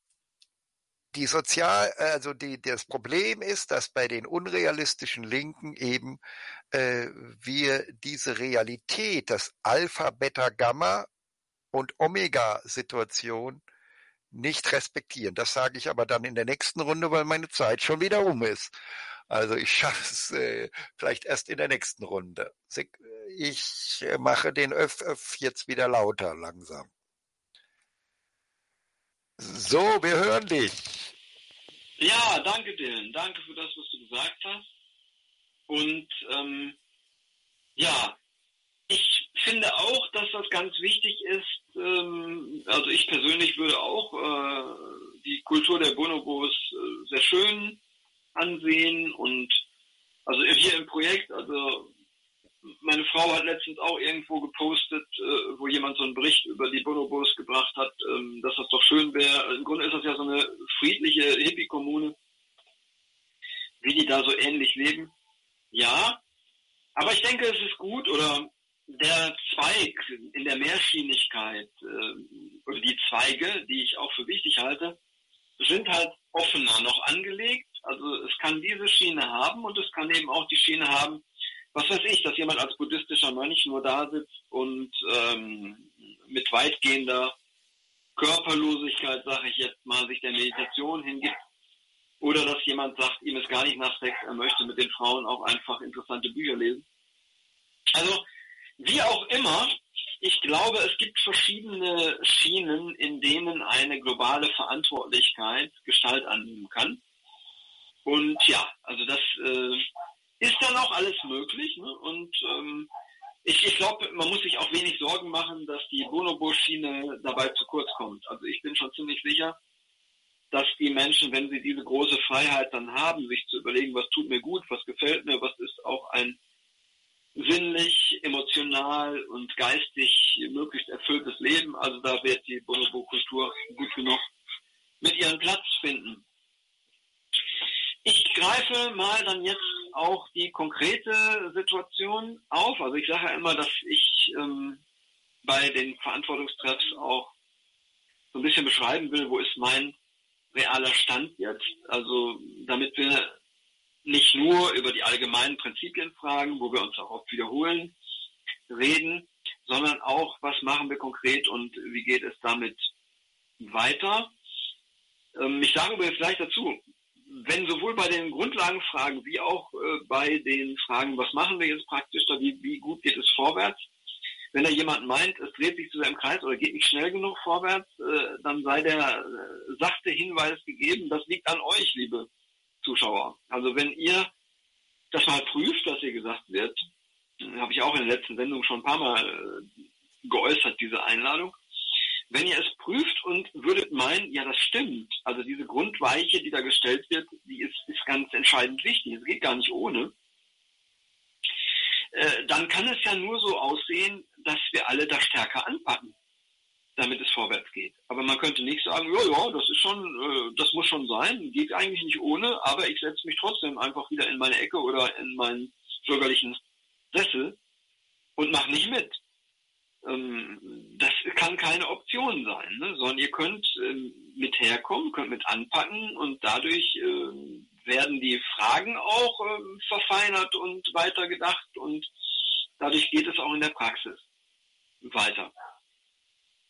das Problem ist, dass bei den unrealistischen Linken eben wir diese Realität, das Alpha, Beta, Gamma und Omega-Situation nicht respektieren. Das sage ich aber dann in der nächsten Runde, weil meine Zeit schon wieder um ist. Also ich schaffe es vielleicht erst in der nächsten Runde. Ich mache den Öff jetzt wieder lauter langsam. So, wir hören dich. Ja, danke Dylan. Danke für das, was du gesagt hast. Und ja, ich finde auch, dass das ganz wichtig ist. Also ich persönlich würde auch die Kultur der Bonobos sehr schön ansehen. Und also hier im Projekt, also meine Frau hat letztens auch irgendwo gepostet, wo jemand so einen Bericht über die Bonobos gebracht hat, dass das doch schön wäre. Im Grunde ist das ja so eine friedliche Hippie-Kommune, wie die da so ähnlich leben. Ja, aber ich denke, es ist gut, oder der Zweig in der Mehrschienigkeit, oder die Zweige, die ich auch für wichtig halte, sind halt offener noch angelegt. Also es kann diese Schiene haben und es kann eben auch die Schiene haben, was weiß ich, dass jemand als buddhistischer Mönch nur da sitzt und mit weitgehender Körperlosigkeit, sage ich jetzt mal, sich der Meditation hingibt. Oder dass jemand sagt, ihm ist gar nicht nach Sex, er möchte mit den Frauen auch einfach interessante Bücher lesen. Also, wie auch immer, ich glaube, es gibt verschiedene Schienen, in denen eine globale Verantwortlichkeit Gestalt annehmen kann. Und ja, also das ist dann auch alles möglich. Ne? Und ich glaube, man muss sich auch wenig Sorgen machen, dass die Bonobo-Schiene dabei zu kurz kommt. Also ich bin schon ziemlich sicher, dass die Menschen, wenn sie diese große Freiheit dann haben, sich zu überlegen, was tut mir gut, was gefällt mir, was ist auch ein sinnlich, emotional und geistig möglichst erfülltes Leben. Also da wird die Bonobo-Kultur gut genug mit ihren Platz finden. Ich greife mal dann jetzt auch die konkrete Situation auf. Also ich sage ja immer, dass ich bei den Verantwortungstreffs auch so ein bisschen beschreiben will, wo ist mein realer Stand jetzt. Also damit wir nicht nur über die allgemeinen Prinzipien fragen, wo wir uns auch oft wiederholen, reden, sondern auch, was machen wir konkret und wie geht es damit weiter. Ich sage übrigens gleich dazu, wenn sowohl bei den Grundlagenfragen wie auch bei den Fragen, was machen wir jetzt praktisch, da wie gut geht es vorwärts, wenn da jemand meint, es dreht sich zu sehr im Kreis oder geht nicht schnell genug vorwärts, dann sei der sachte Hinweis gegeben, das liegt an euch, liebe Zuschauer. Also wenn ihr das mal prüft, was hier gesagt wird, habe ich auch in der letzten Sendung schon ein paar Mal geäußert, diese Einladung. Wenn ihr es prüft und würdet meinen, ja, das stimmt, also diese Grundweiche, die da gestellt wird, die ist ganz entscheidend wichtig, es geht gar nicht ohne, dann kann es ja nur so aussehen, dass wir alle da stärker anpacken, damit es vorwärts geht. Aber man könnte nicht sagen, ja, das ist schon, das muss schon sein, geht eigentlich nicht ohne, aber ich setze mich trotzdem einfach wieder in meine Ecke oder in meinen bürgerlichen Sessel und mache nicht mit. Das kann keine Option sein, ne? Sondern ihr könnt mit herkommen, könnt mit anpacken und dadurch werden die Fragen auch verfeinert und weitergedacht und dadurch geht es auch in der Praxis weiter.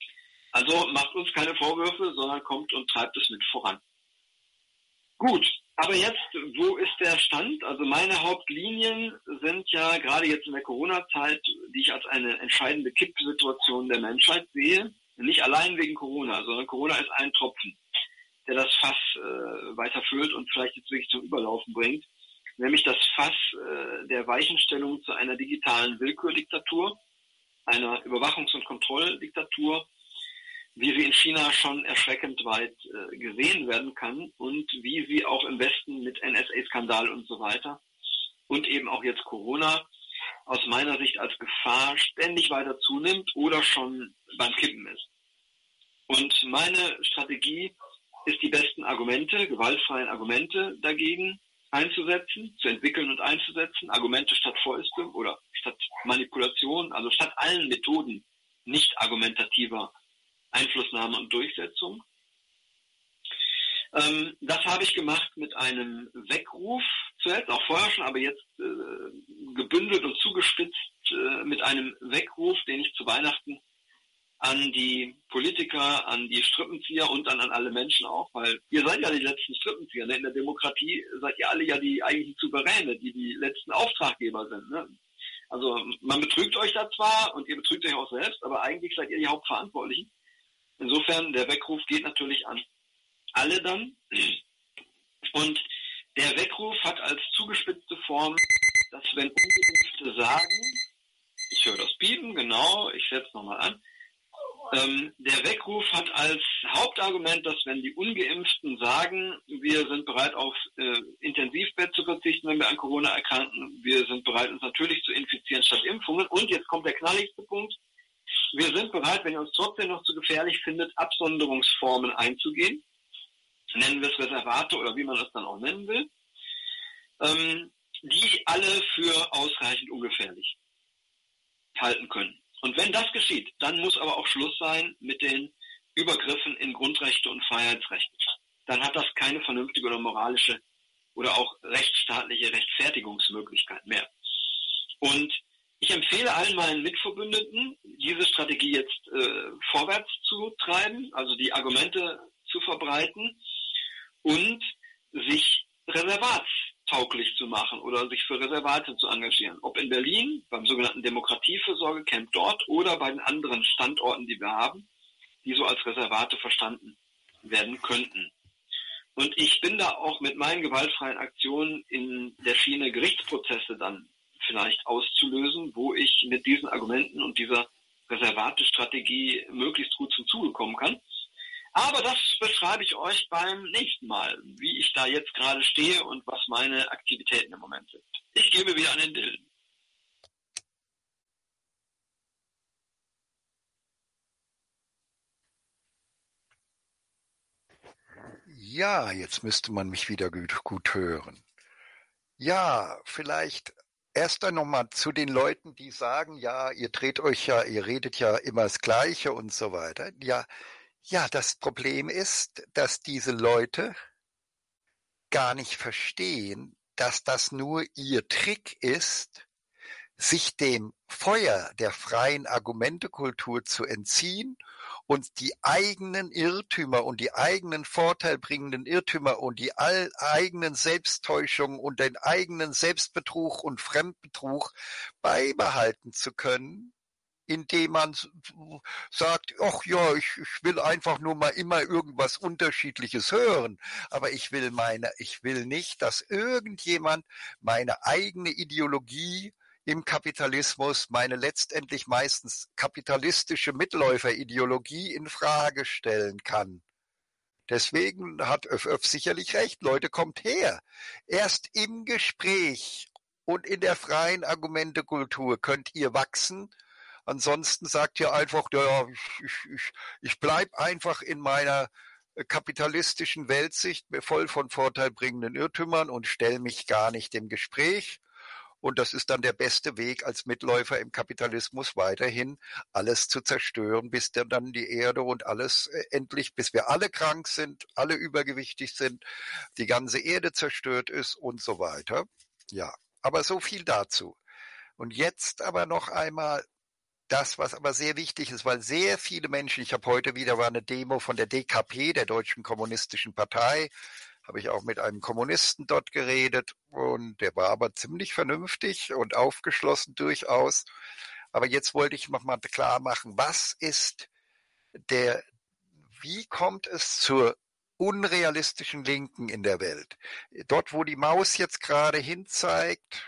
Also macht uns keine Vorwürfe, sondern kommt und treibt es mit voran. Gut, Aber jetzt, wo ist der Stand? Also meine Hauptlinien sind ja gerade jetzt in der Corona-Zeit, die ich als eine entscheidende Kippsituation der Menschheit sehe. Nicht allein wegen Corona, sondern Corona ist ein Tropfen, der das Fass weiterfüllt und vielleicht jetzt wirklich zum Überlaufen bringt. Nämlich das Fass der Weichenstellung zu einer digitalen Willkürdiktatur, einer Überwachungs- und Kontrolldiktatur, wie sie in China schon erschreckend weit gesehen werden kann und wie sie auch im Westen mit NSA-Skandal und so weiter und eben auch jetzt Corona aus meiner Sicht als Gefahr ständig weiter zunimmt oder schon beim Kippen ist. Und meine Strategie ist, die besten Argumente, gewaltfreien Argumente dagegen einzusetzen, zu entwickeln und einzusetzen, Argumente statt Fäuste oder statt Manipulation, also statt allen Methoden nicht argumentativer Einflussnahme und Durchsetzung. Das habe ich gemacht mit einem Weckruf, zuerst auch vorher schon, aber jetzt gebündelt und zugespitzt mit einem Weckruf, den ich zu Weihnachten an die Politiker, an die Strippenzieher und dann an alle Menschen auch, weil ihr seid ja die letzten Strippenzieher. Ne? In der Demokratie seid ihr alle ja die eigentlichen Souveräne, die letzten Auftraggeber sind. Ne? Also man betrügt euch da zwar und ihr betrügt euch auch selbst, aber eigentlich seid ihr die Hauptverantwortlichen. Insofern, der Weckruf geht natürlich an alle dann. Und der Weckruf hat als zugespitzte Form, dass wenn Ungeimpfte sagen, ich höre das Piepen, genau, ich setze nochmal an, der Weckruf hat als Hauptargument, dass wenn die Ungeimpften sagen, wir sind bereit auf Intensivbett zu verzichten, wenn wir an Corona erkranken, wir sind bereit, uns natürlich zu infizieren statt Impfungen. Und jetzt kommt der knalligste Punkt, wir sind bereit, wenn ihr uns trotzdem noch zu gefährlich findet, Absonderungsformen einzugehen. Nennen wir es Reservate oder wie man das dann auch nennen will. Die alle für ausreichend ungefährlich halten können. Und wenn das geschieht, dann muss aber auch Schluss sein mit den Übergriffen in Grundrechte und Freiheitsrechte. Dann hat das keine vernünftige oder moralische oder auch rechtsstaatliche Rechtfertigungsmöglichkeit mehr. Und ich empfehle allen meinen Mitverbündeten, diese Strategie jetzt vorwärts zu treiben, also die Argumente zu verbreiten und sich reservatstauglich zu machen oder sich für Reservate zu engagieren. Ob in Berlin, beim sogenannten Demokratiefürsorgecamp dort oder bei den anderen Standorten, die wir haben, die so als Reservate verstanden werden könnten. Und ich bin da auch mit meinen gewaltfreien Aktionen in der Schiene, Gerichtsprozesse dann vielleicht auszulösen, wo ich mit diesen Argumenten und dieser Reservate-Strategie möglichst gut zum Zuge kommen kann. Aber das beschreibe ich euch beim nächsten Mal, wie ich da jetzt gerade stehe und was meine Aktivitäten im Moment sind. Ich gebe wieder an den Dillen. Ja, jetzt müsste man mich wieder gut hören. Ja, vielleicht erst dann nochmal zu den Leuten, die sagen, ja, ihr redet ja immer das Gleiche und so weiter. Ja, das Problem ist, dass diese Leute gar nicht verstehen, dass das nur ihr Trick ist, sich dem Feuer der freien Argumentekultur zu entziehen und die eigenen Irrtümer und die eigenen vorteilbringenden Irrtümer und die eigenen Selbsttäuschungen und den eigenen Selbstbetrug und Fremdbetrug beibehalten zu können, indem man sagt, ach ja, ich will einfach nur mal immer irgendwas Unterschiedliches hören, aber ich will nicht, dass irgendjemand meine eigene Ideologie im Kapitalismus, meine letztendlich meistens kapitalistische Mitläuferideologie in Frage stellen kann. Deswegen hat ÖFÖF sicherlich recht. Leute, kommt her. Erst im Gespräch und in der freien Argumentekultur könnt ihr wachsen. Ansonsten sagt ihr einfach, ja, ich bleib einfach in meiner kapitalistischen Weltsicht voll von vorteilbringenden Irrtümern und stelle mich gar nicht im Gespräch. Und das ist dann der beste Weg als Mitläufer im Kapitalismus weiterhin alles zu zerstören, bis dann die Erde und alles endlich, bis wir alle krank sind, alle übergewichtig sind, die ganze Erde zerstört ist und so weiter. Ja, aber so viel dazu. Und jetzt aber noch einmal das, was aber sehr wichtig ist, weil sehr viele Menschen, war eine Demo von der DKP, der Deutschen Kommunistischen Partei, habe ich auch mit einem Kommunisten dort geredet und der war aber ziemlich vernünftig und aufgeschlossen durchaus. Aber jetzt wollte ich noch mal klar machen, wie kommt es zur unrealistischen Linken in der Welt? Dort, wo die Maus jetzt gerade hinzeigt,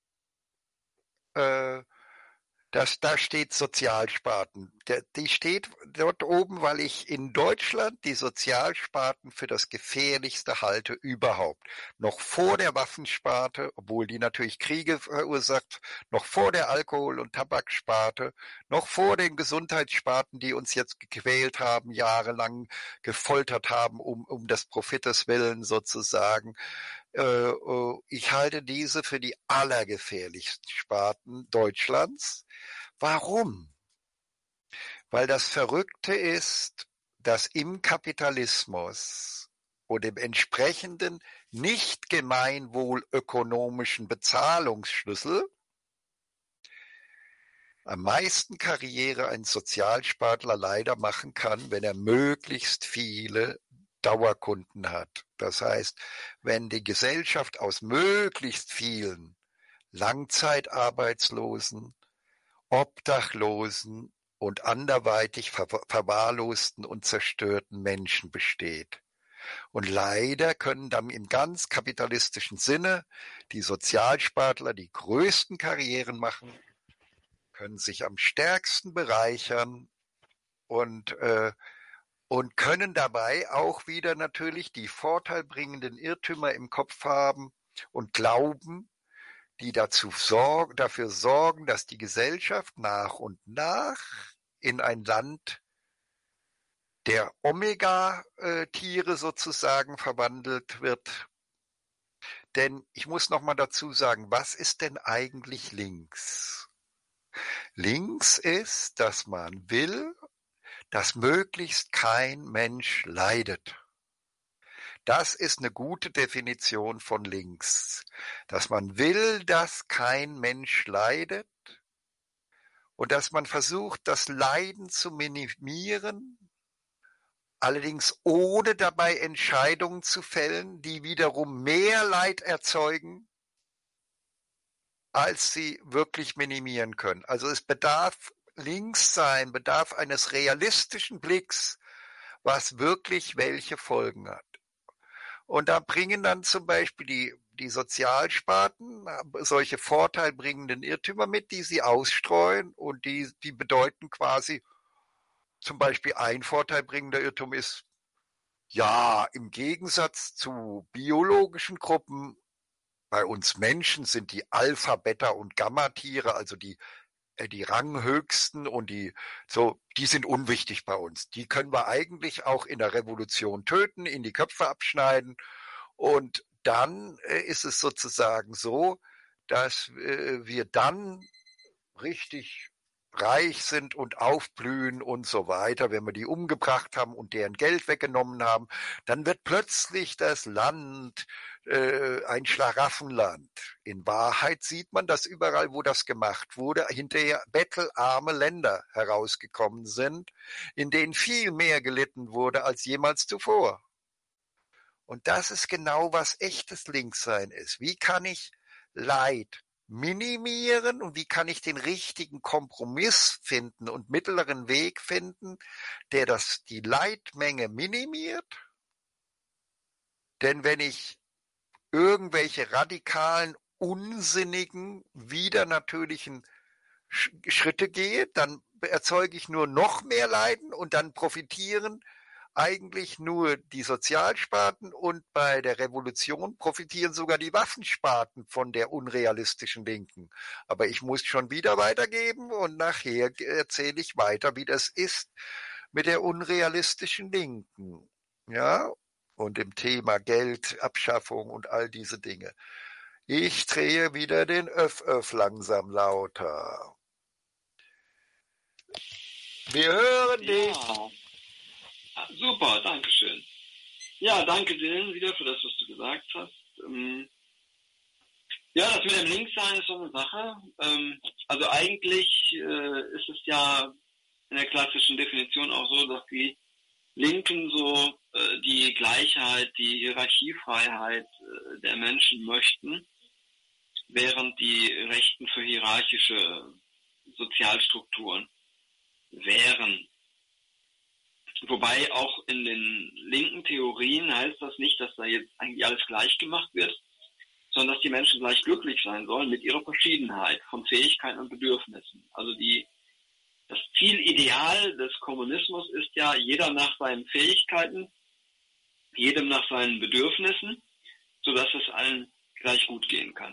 da steht Sozialsparten. Die steht dort oben, weil ich in Deutschland die Sozialsparten für das Gefährlichste halte überhaupt. Noch vor der Waffensparte, obwohl die natürlich Kriege verursacht, noch vor der Alkohol- und Tabaksparte, noch vor den Gesundheitssparten, die uns jetzt gequält haben, jahrelang gefoltert haben, um des Profites willen sozusagen. Ich halte diese für die allergefährlichsten Sparten Deutschlands. Warum? Weil das Verrückte ist, dass im Kapitalismus und im entsprechenden nicht gemeinwohlökonomischen Bezahlungsschlüssel am meisten Karriere ein Sozialspartler leider machen kann, wenn er möglichst viele Dauerkunden hat. Das heißt, wenn die Gesellschaft aus möglichst vielen Langzeitarbeitslosen, Obdachlosen und anderweitig verwahrlosten und zerstörten Menschen besteht. Und leider können dann im ganz kapitalistischen Sinne die Sozialspartler die größten Karrieren machen, können sich am stärksten bereichern und können dabei auch wieder natürlich die vorteilbringenden Irrtümer im Kopf haben und glauben, die dafür sorgen, dass die Gesellschaft nach und nach in ein Land der Omega-Tiere sozusagen verwandelt wird. Denn ich muss noch mal dazu sagen, was ist denn eigentlich links? Links ist, dass man will, dass möglichst kein Mensch leidet. Das ist eine gute Definition von links. Dass man will, dass kein Mensch leidet und dass man versucht, das Leiden zu minimieren, allerdings ohne dabei Entscheidungen zu fällen, die wiederum mehr Leid erzeugen, als sie wirklich minimieren können. Also es bedarf Linkssein, bedarf eines realistischen Blicks, was wirklich welche Folgen hat. Und da bringen dann zum Beispiel die Sozialsparten solche vorteilbringenden Irrtümer mit, die sie ausstreuen und die bedeuten quasi, zum Beispiel ein vorteilbringender Irrtum ist, ja, im Gegensatz zu biologischen Gruppen, bei uns Menschen sind die Alpha, Beta und Gamma-Tiere, also die Ranghöchsten und die sind unwichtig bei uns. Die können wir eigentlich auch in der Revolution töten, in die Köpfe abschneiden. Und dann ist es sozusagen so, dass wir dann richtig reich sind und aufblühen und so weiter. Wenn wir die umgebracht haben und deren Geld weggenommen haben, dann wird plötzlich das Land ein Schlaraffenland. In Wahrheit sieht man, dass überall, wo das gemacht wurde, hinterher bettelarme Länder herausgekommen sind, in denen viel mehr gelitten wurde als jemals zuvor. Und das ist genau, was echtes Linkssein ist. Wie kann ich Leid minimieren und wie kann ich den richtigen Kompromiss finden und mittleren Weg finden, der die Leidmenge minimiert? Denn wenn ich irgendwelche radikalen, unsinnigen, widernatürlichen Schritte gehe, dann erzeuge ich nur noch mehr Leiden und dann profitieren eigentlich nur die Sozialsparten und bei der Revolution profitieren sogar die Waffensparten von der unrealistischen Linken. Aber ich muss schon wieder weitergeben und nachher erzähle ich weiter, wie das ist mit der unrealistischen Linken. Ja, und dem Thema Geldabschaffung und all diese Dinge. Ich drehe wieder den Öff langsam lauter. Wir hören dich. Ja. Super, danke schön. Ja, danke Dylan wieder für das, was du gesagt hast. Ja, das mit dem Linkssein ist so eine Sache. Also eigentlich ist es ja in der klassischen Definition auch so, dass die Linken so die Gleichheit, die Hierarchiefreiheit der Menschen möchten, während die Rechten für hierarchische Sozialstrukturen wären. Wobei auch in den linken Theorien heißt das nicht, dass da jetzt eigentlich alles gleich gemacht wird, sondern dass die Menschen gleich glücklich sein sollen mit ihrer Verschiedenheit von Fähigkeiten und Bedürfnissen. Also das Zielideal des Kommunismus ist ja, jeder nach seinen Fähigkeiten, jedem nach seinen Bedürfnissen, sodass es allen gleich gut gehen kann.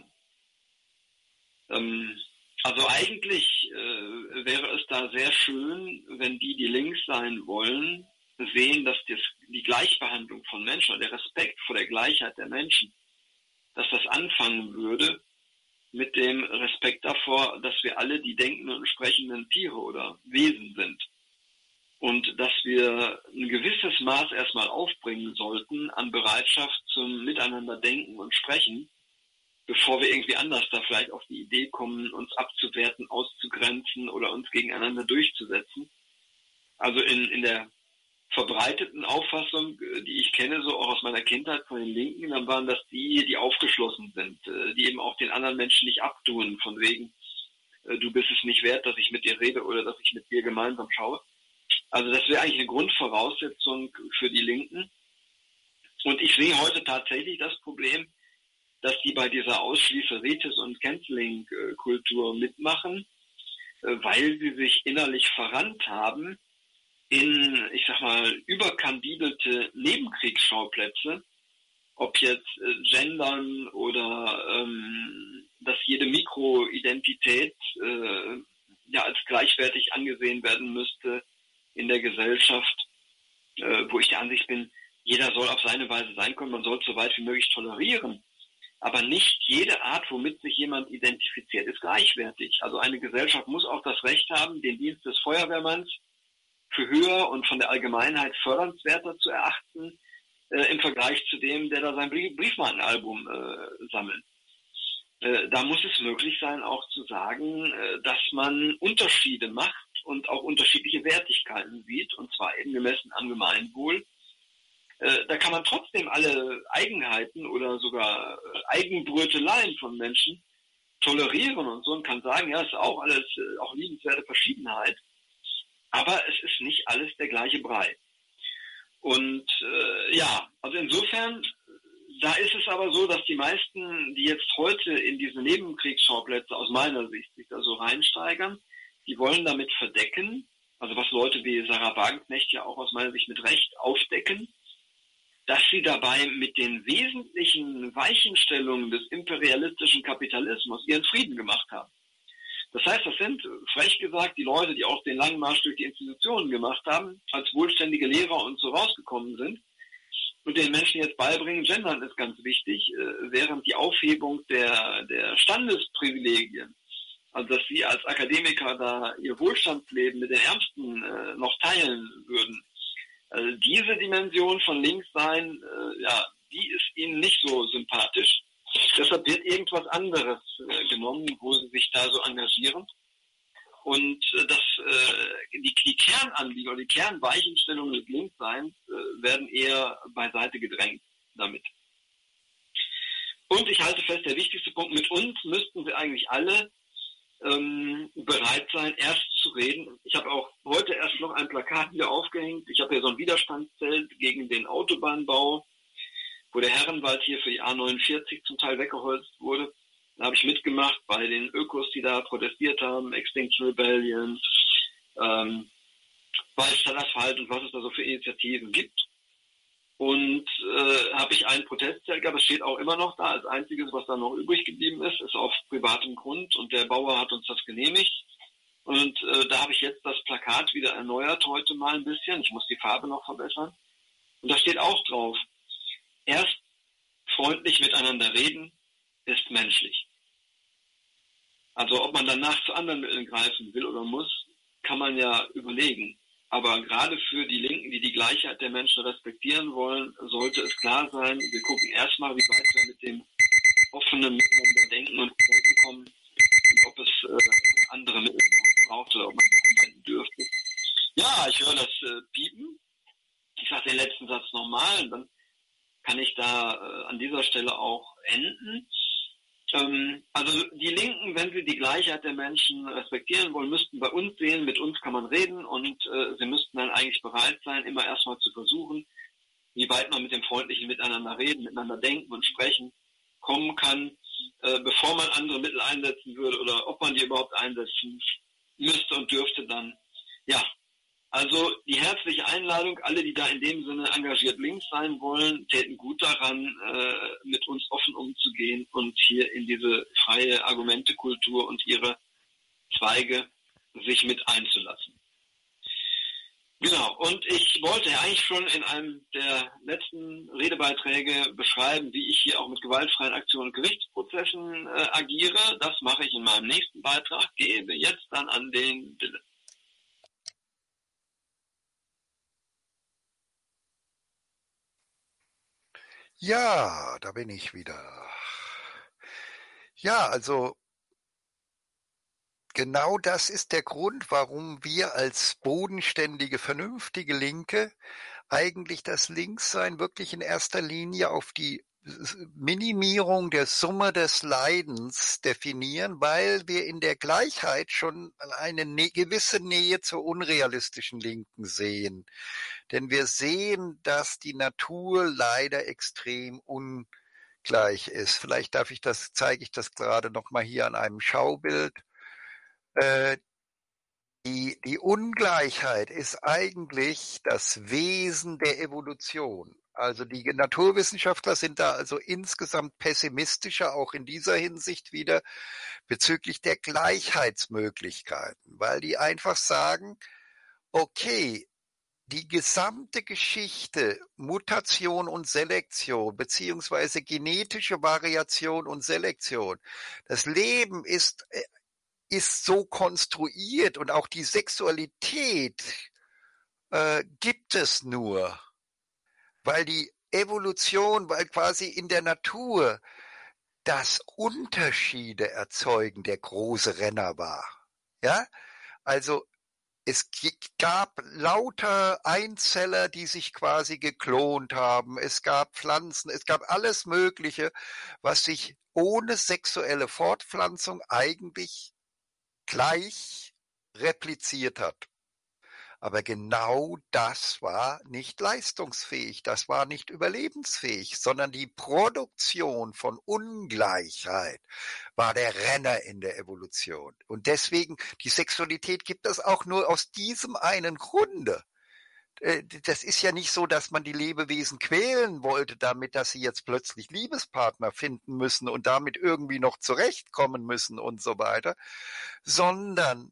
Also eigentlich wäre es da sehr schön, wenn die links sein wollen, sehen, dass die Gleichbehandlung von Menschen, der Respekt vor der Gleichheit der Menschen, dass das anfangen würde mit dem Respekt davor, dass wir alle die denkenden und sprechenden Tiere oder Wesen sind. Und dass wir ein gewisses Maß erstmal aufbringen sollten an Bereitschaft zum Miteinander denken und sprechen, bevor wir irgendwie anders da vielleicht auf die Idee kommen, uns abzuwerten, auszugrenzen oder uns gegeneinander durchzusetzen. Also in der verbreiteten Auffassung, die ich kenne, so auch aus meiner Kindheit von den Linken, dann waren das die aufgeschlossen sind, die eben auch den anderen Menschen nicht abtun, von wegen, du bist es nicht wert, dass ich mit dir rede oder dass ich mit dir gemeinsam schaue. Also das wäre eigentlich eine Grundvoraussetzung für die Linken. Und ich sehe heute tatsächlich das Problem, dass die bei dieser Ausschließeritis- und Canceling-Kultur mitmachen, weil sie sich innerlich verrannt haben in, ich sag mal, überkandidelte Nebenkriegsschauplätze, ob jetzt Gendern oder dass jede Mikroidentität als gleichwertig angesehen werden müsste in der Gesellschaft, wo ich der Ansicht bin, jeder soll auf seine Weise sein können, man soll es so weit wie möglich tolerieren. Aber nicht jede Art, womit sich jemand identifiziert, ist gleichwertig. Also eine Gesellschaft muss auch das Recht haben, den Dienst des Feuerwehrmanns für höher und von der Allgemeinheit fördernswerter zu erachten, im Vergleich zu dem, der da sein Briefmarkenalbum sammelt. Da muss es möglich sein, auch zu sagen, dass man Unterschiede macht und auch unterschiedliche Wertigkeiten sieht, und zwar eben gemessen am Gemeinwohl. Da kann man trotzdem alle Eigenheiten oder sogar Eigenbröteleien von Menschen tolerieren und so und kann sagen, ja, es ist auch alles auch liebenswerte Verschiedenheit, aber es ist nicht alles der gleiche Brei. Und also insofern, da ist es aber so, dass die meisten, die jetzt heute in diese Nebenkriegsschauplätze aus meiner Sicht sich da so reinsteigern, die wollen damit verdecken, also was Leute wie Sarah Wagenknecht ja auch aus meiner Sicht mit Recht aufdecken, dass sie dabei mit den wesentlichen Weichenstellungen des imperialistischen Kapitalismus ihren Frieden gemacht haben. Das heißt, das sind, frech gesagt, die Leute, die auch den langen Marsch durch die Institutionen gemacht haben, als wohlständige Lehrer und so rausgekommen sind und den Menschen jetzt beibringen, Gendern ist ganz wichtig, während die Aufhebung der Standesprivilegien, also dass sie als Akademiker da ihr Wohlstandsleben mit den Ärmsten noch teilen würden, also diese Dimension von Linkssein, die ist ihnen nicht so sympathisch. Deshalb wird irgendwas anderes genommen, wo sie sich da so engagieren. Und die Kernanliegen oder die Kernweichenstellungen des Linksseins werden eher beiseite gedrängt damit. Und ich halte fest, der wichtigste Punkt, mit uns müssten wir eigentlich alle bereit sein, erst zu reden. Ich habe auch heute erst noch ein Plakat wieder aufgehängt. Ich habe ja so ein Widerstandszelt gegen den Autobahnbau, wo der Herrenwald hier für die A49 zum Teil weggeholzt wurde. Da habe ich mitgemacht bei den Ökos, die da protestiert haben, Extinction Rebellion, Waldstadt Asphalt und was es da so für Initiativen gibt. Und habe ich ein Protestzelt gehabt, das steht auch immer noch da, als einziges, was da noch übrig geblieben ist auf privatem Grund und der Bauer hat uns das genehmigt. Und da habe ich jetzt das Plakat wieder erneuert, heute mal ein bisschen, ich muss die Farbe noch verbessern. Und da steht auch drauf, erst freundlich miteinander reden ist menschlich. Also ob man danach zu anderen Mitteln greifen will oder muss, kann man ja überlegen. Aber gerade für die Linken, die die Gleichheit der Menschen respektieren wollen, sollte es klar sein, wir gucken erstmal, wie weit wir mit dem offenen Miteinander denken und denken kommen und ob es andere Mittel braucht oder ob man es anwenden dürfte. Ja, ich höre das Piepen. den letzten Satz nochmal und dann kann ich da an dieser Stelle auch enden. Also die Linken, wenn sie die Gleichheit der Menschen respektieren wollen, müssten bei uns sehen, mit uns kann man reden und sie müssten dann eigentlich bereit sein, immer erstmal zu versuchen, wie weit man mit dem freundlichen Miteinander reden, miteinander denken und sprechen kommen kann, bevor man andere Mittel einsetzen würde oder ob man die überhaupt einsetzen müsste und dürfte dann. Ja, also die herzliche Einladung, alle, die da in dem Sinne engagiert links sein wollen, täten gut daran, mit uns offen umzugehen und hier in diese freie Argumentekultur und ihre Zweige sich mit einzulassen. Genau, und ich wollte ja eigentlich schon in einem der letzten Redebeiträge beschreiben, wie ich hier auch mit gewaltfreien Aktionen und Gerichtsprozessen agiere. Das mache ich in meinem nächsten Beitrag, gebe jetzt dann an den Dylan. Ja, da bin ich wieder. Ja, also genau das ist der Grund, warum wir als bodenständige, vernünftige Linke eigentlich das Linkssein wirklich in erster Linie auf die Minimierung der Summe des Leidens definieren, weil wir in der Gleichheit schon eine gewisse Nähe zur unrealistischen Linken sehen. Denn wir sehen, dass die Natur leider extrem ungleich ist. Vielleicht zeige ich das gerade noch mal hier an einem Schaubild. Die Ungleichheit ist eigentlich das Wesen der Evolution. Also die Naturwissenschaftler sind da also insgesamt pessimistischer, auch in dieser Hinsicht wieder, bezüglich der Gleichheitsmöglichkeiten, weil die einfach sagen, okay, die gesamte Geschichte Mutation und Selektion beziehungsweise genetische Variation und Selektion, das Leben ist so konstruiert und auch die Sexualität gibt es nur, weil die Evolution, weil quasi in der Natur das Unterschiede erzeugen der große Renner war. Ja, also es gab lauter Einzeller, die sich quasi geklont haben. Es gab Pflanzen, es gab alles Mögliche, was sich ohne sexuelle Fortpflanzung eigentlich gleich repliziert hat. Aber genau das war nicht leistungsfähig, das war nicht überlebensfähig, sondern die Produktion von Ungleichheit war der Renner in der Evolution. Und deswegen, die Sexualität gibt es auch nur aus diesem einen Grunde. Das ist ja nicht so, dass man die Lebewesen quälen wollte, damit, dass sie jetzt plötzlich Liebespartner finden müssen und damit irgendwie noch zurechtkommen müssen und so weiter, sondern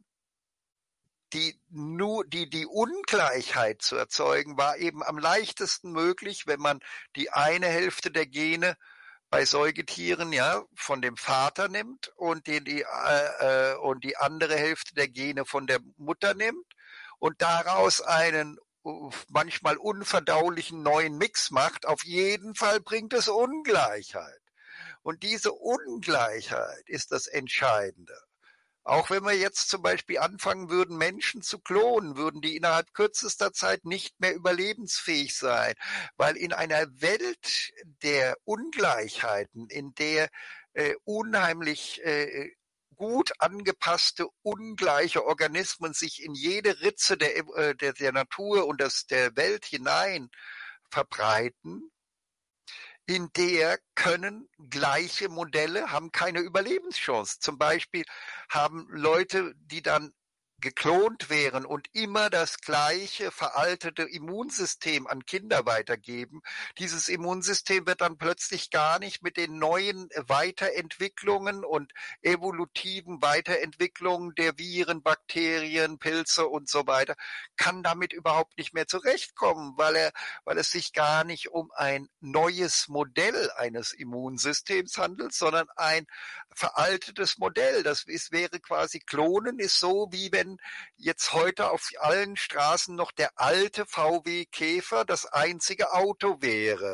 die Ungleichheit zu erzeugen, war eben am leichtesten möglich, wenn man die eine Hälfte der Gene bei Säugetieren ja von dem Vater nimmt und die andere Hälfte der Gene von der Mutter nimmt und daraus einen manchmal unverdaulichen neuen Mix macht. Auf jeden Fall bringt es Ungleichheit. Und diese Ungleichheit ist das Entscheidende. Auch wenn wir jetzt zum Beispiel anfangen würden, Menschen zu klonen, würden die innerhalb kürzester Zeit nicht mehr überlebensfähig sein, weil in einer Welt der Ungleichheiten, in der unheimlich gut angepasste, ungleiche Organismen sich in jede Ritze der Natur und der Welt hinein verbreiten, in der können gleiche Modelle, haben keine Überlebenschance. Zum Beispiel haben Leute, die dann geklont wären und immer das gleiche veraltete Immunsystem an Kinder weitergeben. Dieses Immunsystem wird dann plötzlich gar nicht mit den neuen Weiterentwicklungen und evolutiven Weiterentwicklungen der Viren, Bakterien, Pilze und so weiter, kann damit überhaupt nicht mehr zurechtkommen, weil es sich gar nicht um ein neues Modell eines Immunsystems handelt, sondern ein veraltetes Modell. Wäre quasi Klonen ist so, wie wenn jetzt heute auf allen Straßen noch der alte VW Käfer das einzige Auto wäre,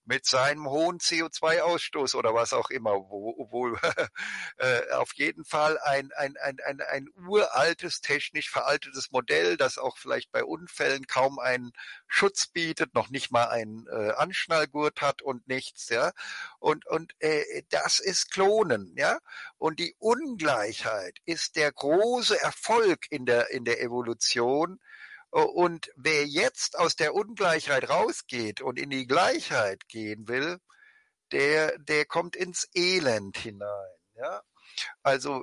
mit seinem hohen CO2-Ausstoß oder was auch immer, obwohl auf jeden Fall ein uraltes, technisch veraltetes Modell, das auch vielleicht bei Unfällen kaum einen Schutz bietet, noch nicht mal einen Anschnallgurt hat und nichts, ja. Und das ist Klonen, ja. Und die Ungleichheit ist der große Erfolg in der Evolution. Und wer jetzt aus der Ungleichheit rausgeht und in die Gleichheit gehen will, der kommt ins Elend hinein. Ja? Also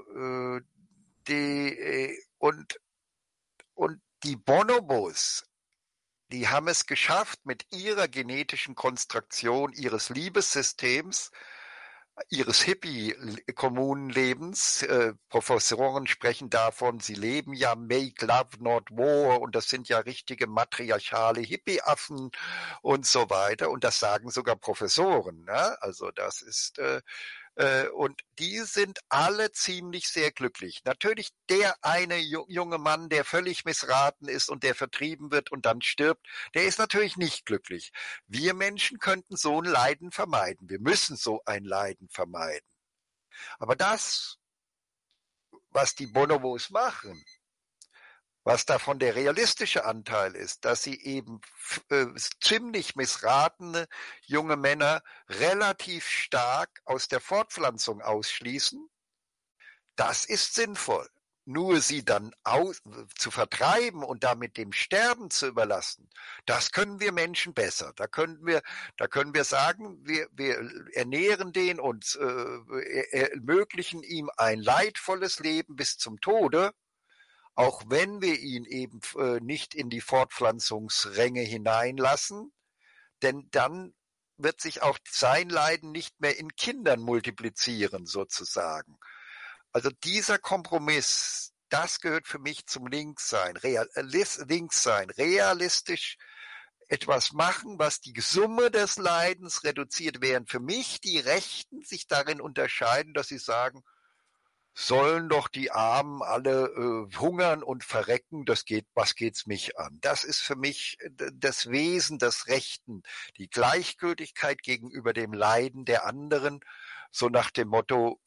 und die Bonobos, die haben es geschafft, mit ihrer genetischen Konstruktion ihres Liebessystems, ihres Hippie-Kommunenlebens. Professoren sprechen davon, sie leben ja Make Love Not War und das sind ja richtige matriarchale Hippie-Affen und so weiter. Und das sagen sogar Professoren. Ne? Also das ist und die sind alle ziemlich sehr glücklich. Natürlich der eine junge Mann, der völlig missraten ist und der vertrieben wird und dann stirbt, der ist natürlich nicht glücklich. Wir Menschen könnten so ein Leiden vermeiden. Wir müssen so ein Leiden vermeiden. Aber das, was die Bonobos machen, was davon der realistische Anteil ist, dass sie eben ziemlich missratene junge Männer relativ stark aus der Fortpflanzung ausschließen, das ist sinnvoll. Nur sie dann zu vertreiben und damit dem Sterben zu überlassen, das können wir Menschen besser. Da können wir sagen, wir ernähren den und ermöglichen ihm ein leidvolles Leben bis zum Tode, auch wenn wir ihn eben nicht in die Fortpflanzungsränge hineinlassen, denn dann wird sich auch sein Leiden nicht mehr in Kindern multiplizieren, sozusagen. Also dieser Kompromiss, das gehört für mich zum Linkssein, realistisch etwas machen, was die Summe des Leidens reduziert, während für mich die Rechten sich darin unterscheiden, dass sie sagen, sollen doch die Armen alle hungern und verrecken, was geht's mich an? Das ist für mich das Wesen des Rechten, die Gleichgültigkeit gegenüber dem Leiden der anderen, so nach dem Motto,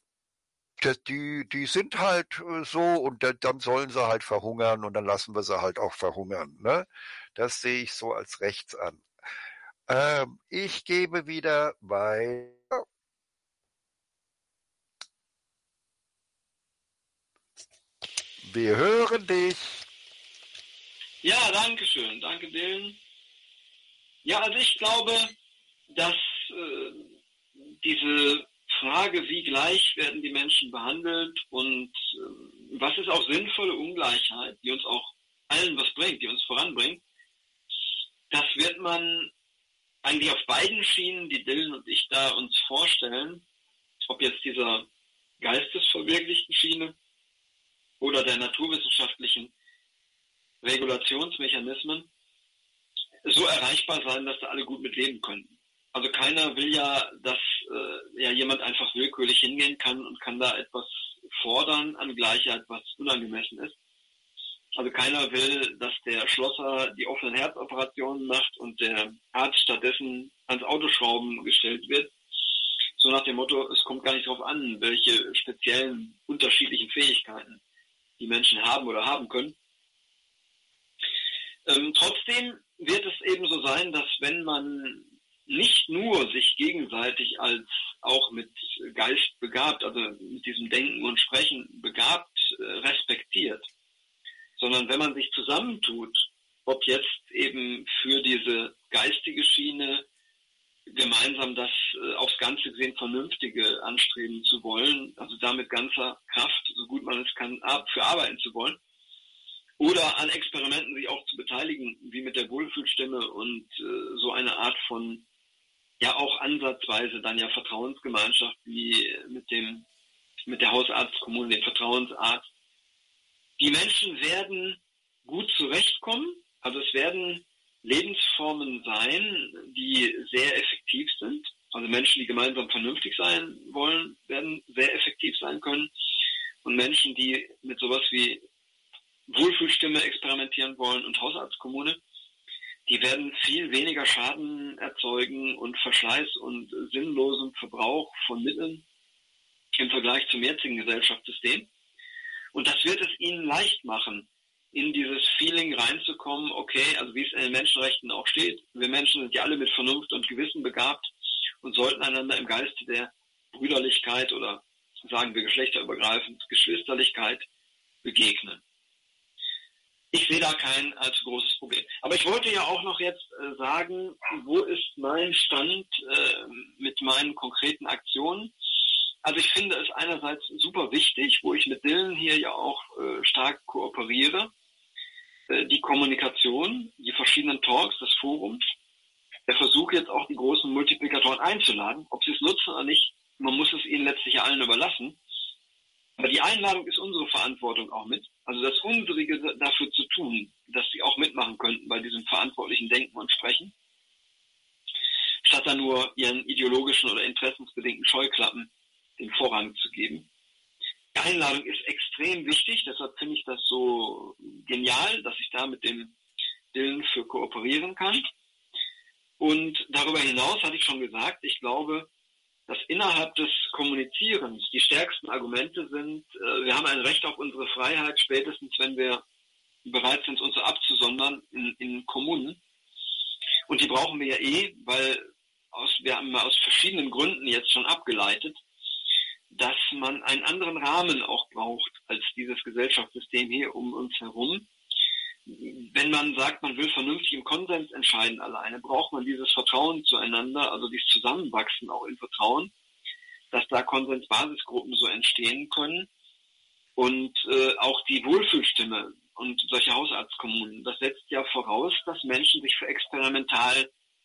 die sind halt so und dann sollen sie halt verhungern und dann lassen wir sie halt auch verhungern. Ne? Das sehe ich so als rechts an. Ich gebe wieder bei. Wir hören dich. Ja, danke schön. Danke, Dylan. Ja, also ich glaube, dass diese Frage, wie gleich werden die Menschen behandelt und was ist auch sinnvolle Ungleichheit, die uns auch allen was bringt, die uns voranbringt, das wird man eigentlich auf beiden Schienen, die Dylan und ich da uns vorstellen, ob jetzt dieser geistesverwirklichten Schiene oder der naturwissenschaftlichen Regulationsmechanismen, so erreichbar sein, dass da alle gut mit leben können. Also keiner will ja, dass jemand einfach willkürlich hingehen kann und kann da etwas fordern an Gleichheit, was unangemessen ist. Also keiner will, dass der Schlosser die offenen Herzoperationen macht und der Arzt stattdessen ans Autoschrauben gestellt wird. So nach dem Motto, es kommt gar nicht darauf an, welche speziellen unterschiedlichen Fähigkeiten die Menschen haben oder haben können. Trotzdem wird es eben so sein, dass wenn man nicht nur sich gegenseitig als auch mit Geist begabt, also mit diesem Denken und Sprechen begabt, respektiert, sondern wenn man sich zusammentut, ob jetzt eben für diese geistige Schiene gemeinsam das aufs Ganze gesehen Vernünftige anstreben zu wollen, also da mit ganzer Kraft, so gut man es kann, für arbeiten zu wollen, oder an Experimenten sich auch zu beteiligen, wie mit der Wohlfühlstimme und so eine Art von, ja auch ansatzweise dann ja Vertrauensgemeinschaft wie mit der Hausarztkommune, dem Vertrauensarzt. Die Menschen werden gut zurechtkommen, also es werden Lebensformen sein, die sehr effektiv sind. Also Menschen, die gemeinsam vernünftig sein wollen, werden sehr effektiv sein können. Und Menschen, die mit sowas wie Wohlfühlstimme experimentieren wollen und Hausarztkommune, die werden viel weniger Schaden erzeugen und Verschleiß und sinnlosen Verbrauch von Mitteln im Vergleich zum jetzigen Gesellschaftssystem. Und das wird es ihnen leicht machen, in dieses Feeling reinzukommen, okay, also wie es in den Menschenrechten auch steht, wir Menschen sind ja alle mit Vernunft und Gewissen begabt und sollten einander im Geiste der Brüderlichkeit oder sagen wir geschlechterübergreifend Geschwisterlichkeit begegnen. Ich sehe da kein allzu großes Problem. Aber ich wollte ja auch noch jetzt sagen, wo ist mein Stand mit meinen konkreten Aktionen? Also ich finde es einerseits super wichtig, wo ich mit Dylan hier ja auch stark kooperiere, die Kommunikation, die verschiedenen Talks, das Forums, der Versuch jetzt auch die großen Multiplikatoren einzuladen, ob sie es nutzen oder nicht, man muss es ihnen letztlich allen überlassen. Aber die Einladung ist unsere Verantwortung auch mit. Also das Unsrige dafür zu tun, dass sie auch mitmachen könnten bei diesem verantwortlichen Denken und Sprechen, statt dann nur ihren ideologischen oder interessensbedingten Scheuklappen den Vorrang zu geben. Die Einladung ist extrem wichtig, deshalb finde ich das so genial, dass ich da mit dem Dylan für kooperieren kann. Und darüber hinaus hatte ich schon gesagt, ich glaube, dass innerhalb des Kommunizierens die stärksten Argumente sind, wir haben ein Recht auf unsere Freiheit, spätestens wenn wir bereit sind, uns so abzusondern in Kommunen. Und die brauchen wir ja weil wir haben aus verschiedenen Gründen jetzt schon abgeleitet, dass man einen anderen Rahmen auch braucht als dieses Gesellschaftssystem hier um uns herum. Wenn man sagt, man will vernünftig im Konsens entscheiden alleine, braucht man dieses Vertrauen zueinander, also dieses Zusammenwachsen auch in Vertrauen, dass da Konsensbasisgruppen so entstehen können und auch die Wohlfühlstimme und solche Hausarztkommunen. Das setzt ja voraus, dass Menschen sich für Experimentalräume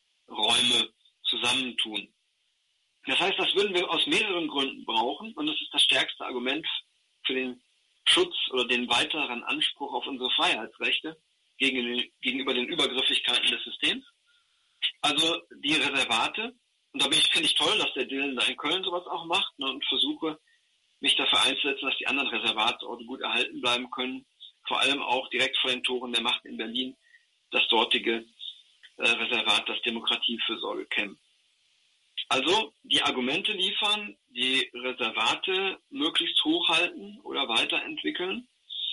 zusammentun. Das heißt, das würden wir aus mehreren Gründen brauchen und das ist das stärkste Argument für den Schutz oder den weiteren Anspruch auf unsere Freiheitsrechte gegenüber den Übergriffigkeiten des Systems. Also die Reservate, und da finde ich toll, dass der Dylan da in Köln sowas auch macht, ne, und versuche, mich dafür einzusetzen, dass die anderen Reservatsorte gut erhalten bleiben können, vor allem auch direkt vor den Toren der Macht in Berlin, das dortige Reservat, das Demokratiefürsorge Camp. Also die Argumente liefern, die Reservate möglichst hochhalten oder weiterentwickeln.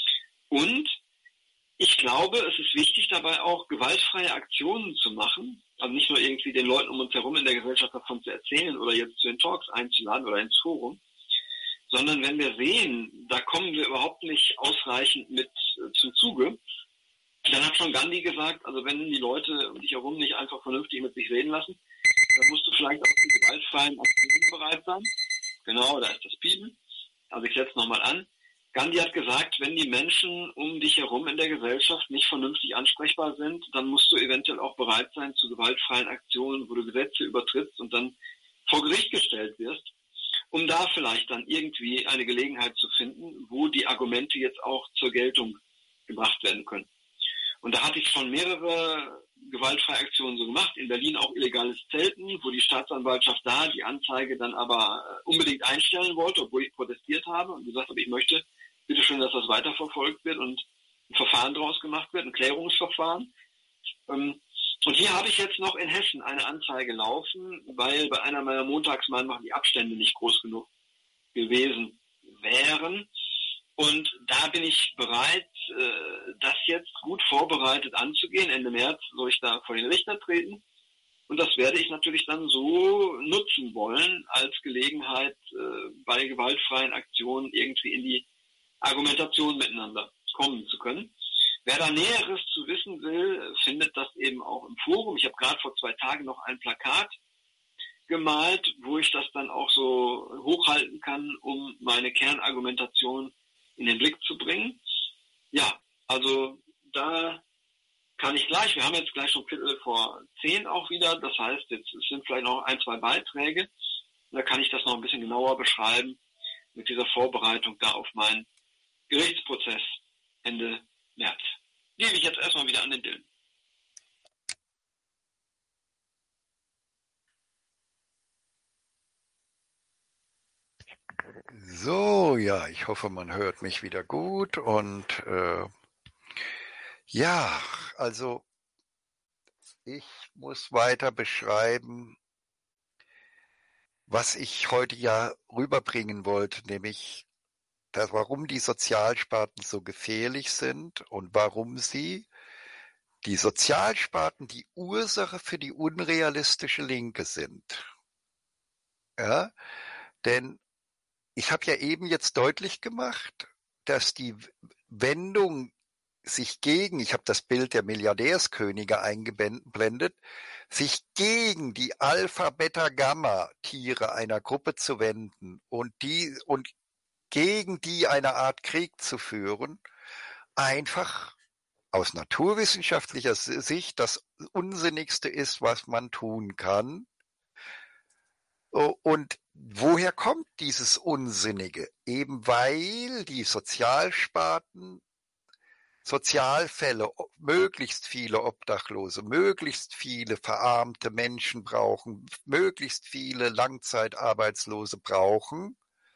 Und ich glaube, es ist wichtig, dabei auch gewaltfreie Aktionen zu machen. Also nicht nur irgendwie den Leuten um uns herum in der Gesellschaft davon zu erzählen oder jetzt zu den Talks einzuladen oder ins Forum, sondern wenn wir sehen, da kommen wir überhaupt nicht ausreichend mit zum Zuge, dann hat schon Gandhi gesagt, also wenn die Leute um dich herum nicht einfach vernünftig mit sich reden lassen, dann musst du vielleicht auch zu gewaltfreien Aktionen bereit sein. Genau, da ist das Piepen. Also ich setze nochmal an. Gandhi hat gesagt, wenn die Menschen um dich herum in der Gesellschaft nicht vernünftig ansprechbar sind, dann musst du eventuell auch bereit sein zu gewaltfreien Aktionen, wo du Gesetze übertrittst und dann vor Gericht gestellt wirst, um da vielleicht dann irgendwie eine Gelegenheit zu finden, wo die Argumente jetzt auch zur Geltung gebracht werden können. Und da hatte ich schon mehrere gewaltfreie Aktionen so gemacht, in Berlin auch illegales Zelten, wo die Staatsanwaltschaft da die Anzeige dann aber unbedingt einstellen wollte, obwohl ich protestiert habe und gesagt habe, ich möchte bitte schön, dass das weiterverfolgt wird und ein Verfahren daraus gemacht wird, ein Klärungsverfahren. Und hier habe ich jetzt noch in Hessen eine Anzeige laufen, weil bei einer meiner Montagsmahnwachen die Abstände nicht groß genug gewesen wären. Und da bin ich bereit, das jetzt gut vorbereitet anzugehen. Ende März soll ich da vor den Richter treten. Und das werde ich natürlich dann so nutzen wollen, als Gelegenheit, bei gewaltfreien Aktionen irgendwie in die Argumentation miteinander kommen zu können. Wer da Näheres zu wissen will, findet das eben auch im Forum. Ich habe gerade vor 2 Tagen noch ein Plakat gemalt, wo ich das dann auch so hochhalten kann, um meine Kernargumentation in den Blick zu bringen. Ja, also da kann ich gleich, wir haben jetzt gleich schon 9:45 auch wieder, das heißt, jetzt sind vielleicht noch 1, 2 Beiträge, da kann ich das noch ein bisschen genauer beschreiben mit dieser Vorbereitung da auf meinen Gerichtsprozess Ende März. Gebe ich jetzt erstmal wieder an den Dylan. So, ja, ich hoffe, man hört mich wieder gut und ja, also Ich muss weiter beschreiben, was ich heute ja rüberbringen wollte, nämlich warum die Sozialsparten so gefährlich sind und warum die Sozialsparten die Ursache für die unrealistische Linke sind. Ja, denn ich habe ja eben jetzt deutlich gemacht, dass die Wendung ich habe das Bild der Milliardärskönige eingeblendet, sich gegen die Alpha, Beta, Gamma Tiere einer Gruppe zu wenden und gegen die eine Art Krieg zu führen, einfach aus naturwissenschaftlicher Sicht das Unsinnigste ist, was man tun kann. Und woher kommt dieses Unsinnige? Eben weil die Sozialsparten Sozialfälle, möglichst viele Obdachlose, möglichst viele verarmte Menschen brauchen, möglichst viele Langzeitarbeitslose brauchen.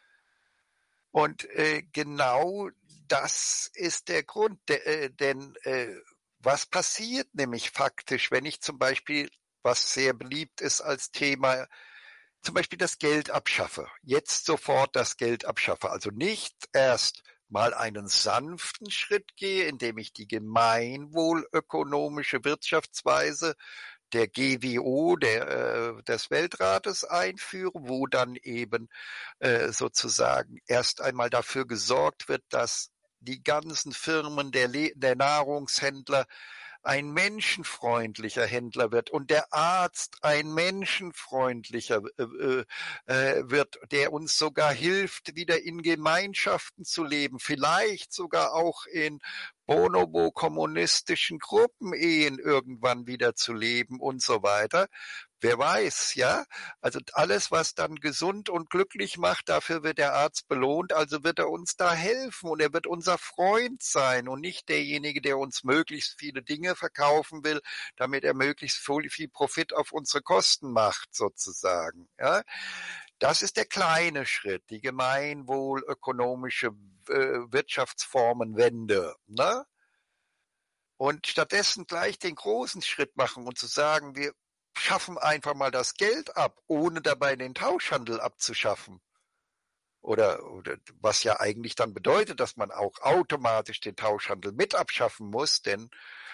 Und genau das ist der Grund. Denn was passiert nämlich faktisch, wenn ich zum Beispiel, was sehr beliebt ist als Thema, zum Beispiel das Geld abschaffe, jetzt sofort das Geld abschaffe, also nicht erst mal einen sanften Schritt gehe, indem ich die gemeinwohlökonomische Wirtschaftsweise der GWO, des Weltrates einführe, wo dann eben sozusagen erst einmal dafür gesorgt wird, dass die ganzen Firmen der Nahrungshändler ein menschenfreundlicher Händler wird und der Arzt ein menschenfreundlicher wird, der uns sogar hilft, wieder in Gemeinschaften zu leben, vielleicht sogar auch in bonobo-kommunistischen Gruppenehen irgendwann wieder zu leben und so weiter. Wer weiß, ja? Also alles, was dann gesund und glücklich macht, dafür wird der Arzt belohnt, also wird er uns da helfen und er wird unser Freund sein und nicht derjenige, der uns möglichst viele Dinge verkaufen will, damit er möglichst viel Profit auf unsere Kosten macht, sozusagen. Ja? Das ist der kleine Schritt, die gemeinwohlökonomische Wirtschaftsformenwende. Ne? Und stattdessen gleich den großen Schritt machen und zu sagen, wir schaffen einfach mal das Geld ab, ohne dabei den Tauschhandel abzuschaffen. Oder was ja eigentlich dann bedeutet, dass man auch automatisch den Tauschhandel mit abschaffen muss, denn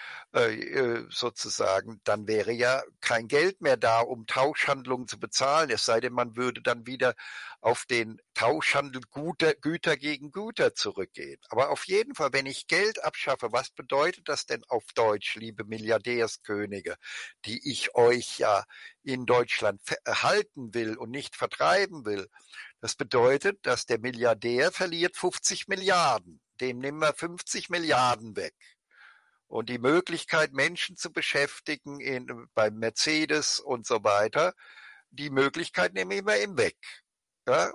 sozusagen, dann wäre ja kein Geld mehr da, um Tauschhandlungen zu bezahlen, es sei denn, man würde dann wieder auf den Tauschhandel Güter gegen Güter zurückgehen. Aber auf jeden Fall, wenn ich Geld abschaffe, was bedeutet das denn auf Deutsch, liebe Milliardärskönige, die ich euch ja in Deutschland halten will und nicht vertreiben will? Das bedeutet, dass der Milliardär verliert 50 Milliarden. Dem nehmen wir 50 Milliarden weg. Und die Möglichkeit, Menschen zu beschäftigen beim Mercedes und so weiter, die Möglichkeit nehmen wir ihm weg. Ja?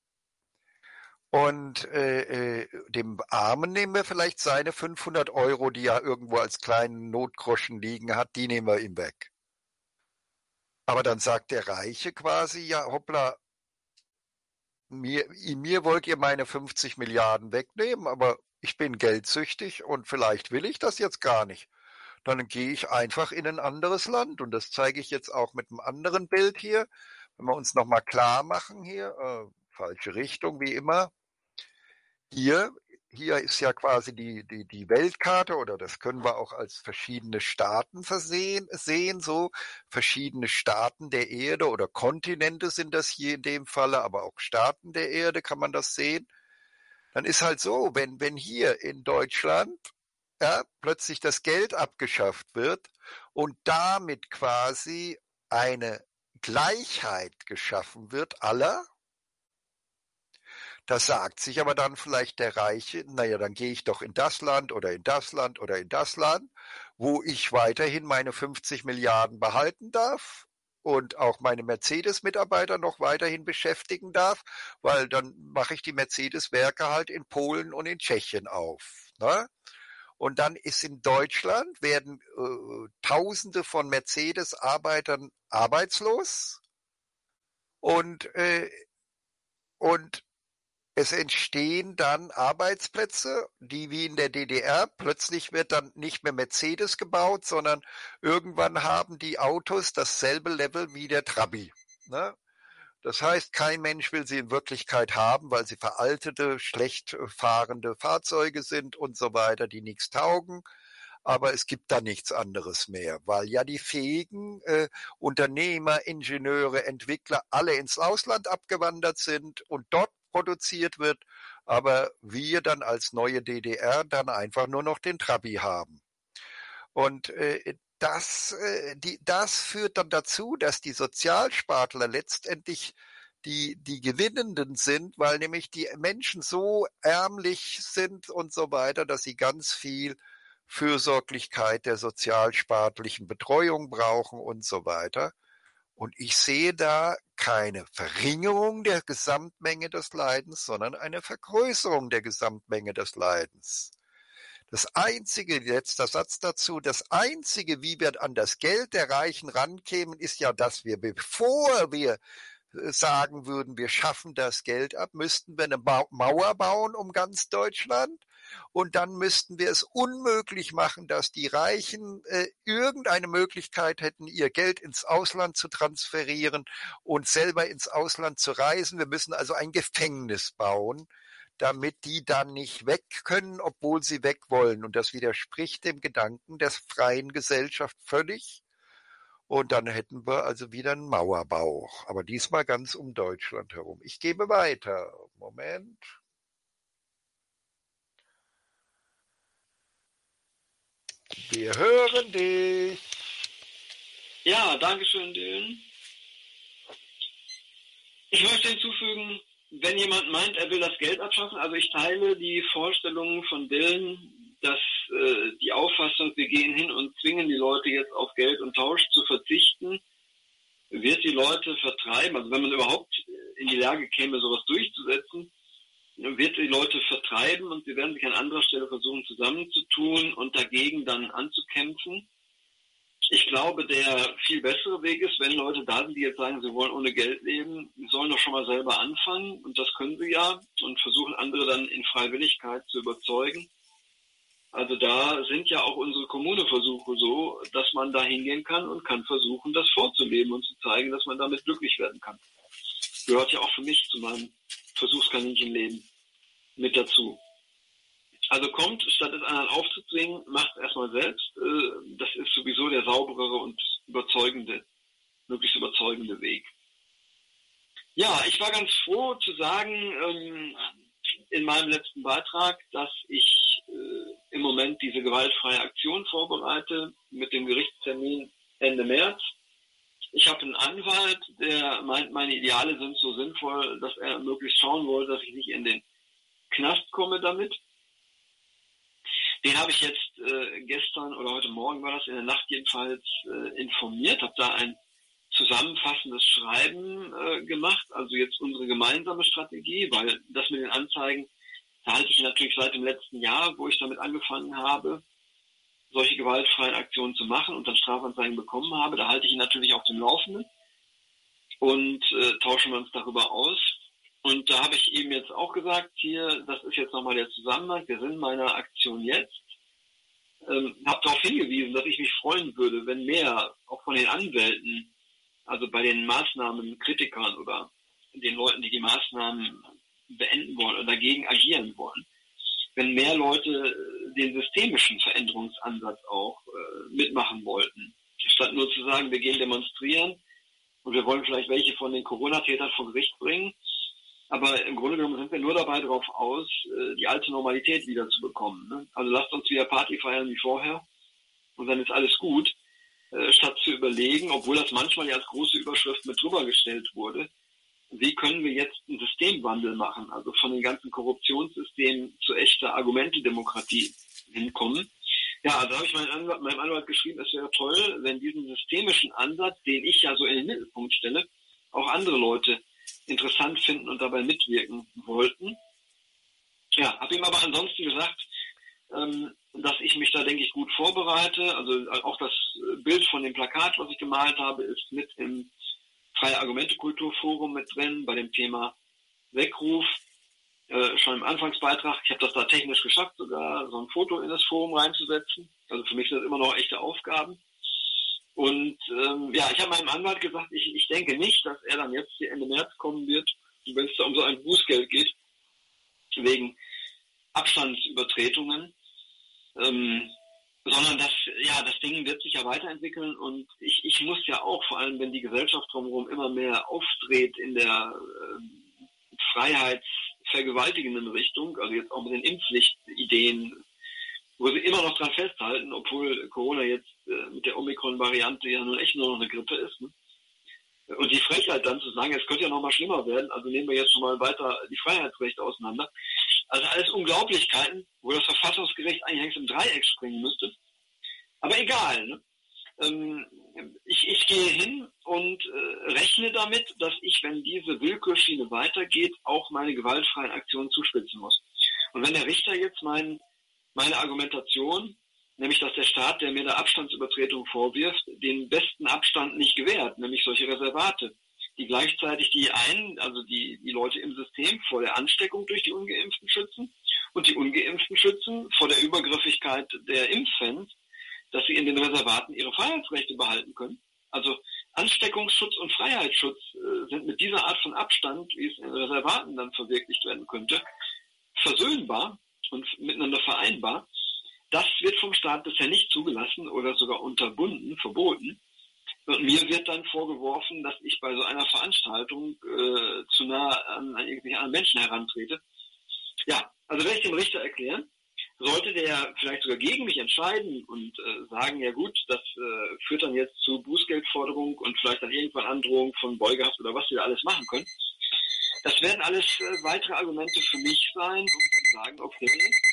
Und dem Armen nehmen wir vielleicht seine 500 Euro, die er irgendwo als kleinen Notgroschen liegen hat, die nehmen wir ihm weg. Aber dann sagt der Reiche quasi, ja hoppla, mir wollt ihr meine 50 Milliarden wegnehmen, aber ich bin geldsüchtig und vielleicht will ich das jetzt gar nicht. Dann gehe ich einfach in ein anderes Land und das zeige ich jetzt auch mit einem anderen Bild hier. Wenn wir uns nochmal klar machen hier, falsche Richtung wie immer. Hier ist ja quasi die Weltkarte oder das können wir auch als verschiedene Staaten sehen, so verschiedene Staaten der Erde oder Kontinente sind das hier in dem Falle, aber auch Staaten der Erde kann man das sehen. Dann ist halt so, wenn hier in Deutschland plötzlich das Geld abgeschafft wird und damit quasi eine Gleichheit geschaffen wird aller. Da sagt sich aber dann vielleicht der Reiche, naja, dann gehe ich doch in das Land oder in das Land oder in das Land, wo ich weiterhin meine 50 Milliarden behalten darf und auch meine Mercedes-Mitarbeiter noch weiterhin beschäftigen darf, weil dann mache ich die Mercedes-Werke halt in Polen und in Tschechien auf. Ne? Und dann ist in Deutschland, werden Tausende von Mercedes-Arbeitern arbeitslos und es entstehen dann Arbeitsplätze, die wie in der DDR, plötzlich wird dann nicht mehr Mercedes gebaut, sondern irgendwann haben die Autos dasselbe Level wie der Trabi. Ne? Das heißt, kein Mensch will sie in Wirklichkeit haben, weil sie veraltete, schlecht fahrende Fahrzeuge sind und so weiter, die nichts taugen. Aber es gibt da nichts anderes mehr, weil ja die fähigen Unternehmer, Ingenieure, Entwickler alle ins Ausland abgewandert sind und dort produziert wird, aber wir dann als neue DDR dann einfach nur noch den Trabi haben. Und das führt dann dazu, dass die Sozialspartler letztendlich die Gewinnenden sind, weil nämlich die Menschen so ärmlich sind und so weiter, dass sie ganz viel Fürsorglichkeit der sozialspartlichen Betreuung brauchen und so weiter. Und ich sehe da keine Verringerung der Gesamtmenge des Leidens, sondern eine Vergrößerung der Gesamtmenge des Leidens. Das Einzige, letzter Satz dazu, das Einzige, wie wir an das Geld der Reichen rankämen, ist ja, dass wir, bevor wir sagen würden, wir schaffen das Geld ab, müssten wir eine Mauer bauen um ganz Deutschland. Und dann müssten wir es unmöglich machen, dass die Reichen irgendeine Möglichkeit hätten, ihr Geld ins Ausland zu transferieren und selber ins Ausland zu reisen. Wir müssen also ein Gefängnis bauen, damit die dann nicht weg können, obwohl sie weg wollen. Und das widerspricht dem Gedanken der freien Gesellschaft völlig. Und dann hätten wir also wieder einen Mauerbau. Aber diesmal ganz um Deutschland herum. Ich gebe weiter. Moment. Wir hören dich. Ja, danke schön, Dylan. Ich möchte hinzufügen, wenn jemand meint, er will das Geld abschaffen, also ich teile die Vorstellungen von Dylan, dass die Auffassung, wir gehen hin und zwingen die Leute jetzt auf Geld und Tausch zu verzichten, wird die Leute vertreiben. Also wenn man überhaupt in die Lage käme, sowas durchzusetzen, wird die Leute vertreiben und sie werden sich an anderer Stelle versuchen zusammenzutun und dagegen dann anzukämpfen. Ich glaube, der viel bessere Weg ist, wenn Leute da sind, die jetzt sagen, sie wollen ohne Geld leben, sie sollen doch schon mal selber anfangen und das können sie ja und versuchen andere dann in Freiwilligkeit zu überzeugen. Also da sind ja auch unsere Kommuneversuche so, dass man da hingehen kann und kann versuchen, das vorzuleben und zu zeigen, dass man damit glücklich werden kann. Gehört ja auch für mich zu meinem Versuchskaninchenleben mit dazu. Also kommt, statt es anderen aufzuzwingen, macht es erstmal selbst. Das ist sowieso der sauberere und möglichst überzeugende Weg. Ja, ich war ganz froh zu sagen in meinem letzten Beitrag, dass ich im Moment diese gewaltfreie Aktion vorbereite mit dem Gerichtstermin Ende März. Ich habe einen Anwalt, der meint, meine Ideale sind so sinnvoll, dass er möglichst schauen wollte, dass ich nicht in den Knast komme damit. Den habe ich jetzt gestern oder heute Morgen war das, in der Nacht jedenfalls informiert, habe da ein zusammenfassendes Schreiben gemacht, also jetzt unsere gemeinsame Strategie, weil das mit den Anzeigen, da halte ich natürlich seit dem letzten Jahr, wo ich damit angefangen habe, solche gewaltfreien Aktionen zu machen und dann Strafanzeigen bekommen habe, da halte ich ihn natürlich auf dem Laufenden und tauschen wir uns darüber aus. Und da habe ich eben jetzt auch gesagt, hier, das ist jetzt nochmal der Zusammenhang, der Sinn meiner Aktion jetzt. Habe darauf hingewiesen, dass ich mich freuen würde, wenn mehr, auch von den Anwälten, also bei den Maßnahmenkritikern oder den Leuten, die die Maßnahmen beenden wollen oder dagegen agieren wollen, wenn mehr Leute den systemischen Veränderungsansatz auch mitmachen wollten, statt nur zu sagen, wir gehen demonstrieren und wir wollen vielleicht welche von den Corona-Tätern vor Gericht bringen, aber im Grunde genommen sind wir nur dabei darauf aus, die alte Normalität wiederzubekommen. Ne? Also lasst uns wieder Party feiern wie vorher und dann ist alles gut, statt zu überlegen, obwohl das manchmal ja als große Überschrift mit drüber gestellt wurde, wie können wir jetzt einen Systemwandel machen, also von den ganzen Korruptionssystemen zu echter Argumentedemokratie hinkommen. Ja, also habe ich meinem Anwalt geschrieben, es wäre toll, wenn diesen systemischen Ansatz, den ich ja so in den Mittelpunkt stelle, auch andere Leute interessant finden und dabei mitwirken wollten. Ja, habe ihm aber ansonsten gesagt, dass ich mich da, denke ich, gut vorbereite. Also auch das Bild von dem Plakat, was ich gemalt habe, ist mit im Freie Argumente Kulturforum mit drin, bei dem Thema Weckruf. schon im Anfangsbeitrag. Ich habe das da technisch geschafft, sogar so ein Foto in das Forum reinzusetzen. Also für mich sind das immer noch echte Aufgaben. Und ich habe meinem Anwalt gesagt, ich denke nicht, dass er dann jetzt hier Ende März kommen wird, wenn es da um so ein Bußgeld geht, wegen Abstandsübertretungen, sondern das Ding wird sich ja weiterentwickeln und ich muss ja auch, vor allem wenn die Gesellschaft drumherum immer mehr aufdreht in der freiheitsvergewaltigenden Richtung, also jetzt auch mit den Impfpflichtideen, wo sie immer noch dran festhalten, obwohl Corona jetzt mit der Omikron-Variante ja nun echt nur noch eine Grippe ist. Ne? Und die Frechheit dann zu sagen, es könnte ja noch mal schlimmer werden, also nehmen wir jetzt schon mal weiter die Freiheitsrechte auseinander. Also alles Unglaublichkeiten, wo das Verfassungsgericht eigentlich längst im Dreieck springen müsste. Aber egal, ne? Ich gehe hin und rechne damit, dass ich, wenn diese Willkürschiene weitergeht, auch meine gewaltfreien Aktionen zuspitzen muss. Und wenn der Richter jetzt meine Argumentation, nämlich dass der Staat, der mir da Abstandsübertretung vorwirft, den besten Abstand nicht gewährt, nämlich solche Reservate, die gleichzeitig die Leute im System vor der Ansteckung durch die Ungeimpften schützen und die Ungeimpften schützen vor der Übergriffigkeit der Impffans, dass sie in den Reservaten ihre Freiheitsrechte behalten können. Also Ansteckungsschutz und Freiheitsschutz sind mit dieser Art von Abstand, wie es in Reservaten dann verwirklicht werden könnte, versöhnbar und miteinander vereinbar. Das wird vom Staat bisher nicht zugelassen oder sogar unterbunden, verboten. Und mir wird dann vorgeworfen, dass ich bei so einer Veranstaltung zu nah an irgendwelche anderen Menschen herantrete. Ja, also werde ich dem Richter erklären. Sollte der vielleicht sogar gegen mich entscheiden und sagen, ja gut, das führt dann jetzt zu Bußgeldforderung und vielleicht dann irgendwann Androhung von Beugehaft oder was wir da alles machen können. Das werden alles weitere Argumente für mich sein, um zu sagen, okay,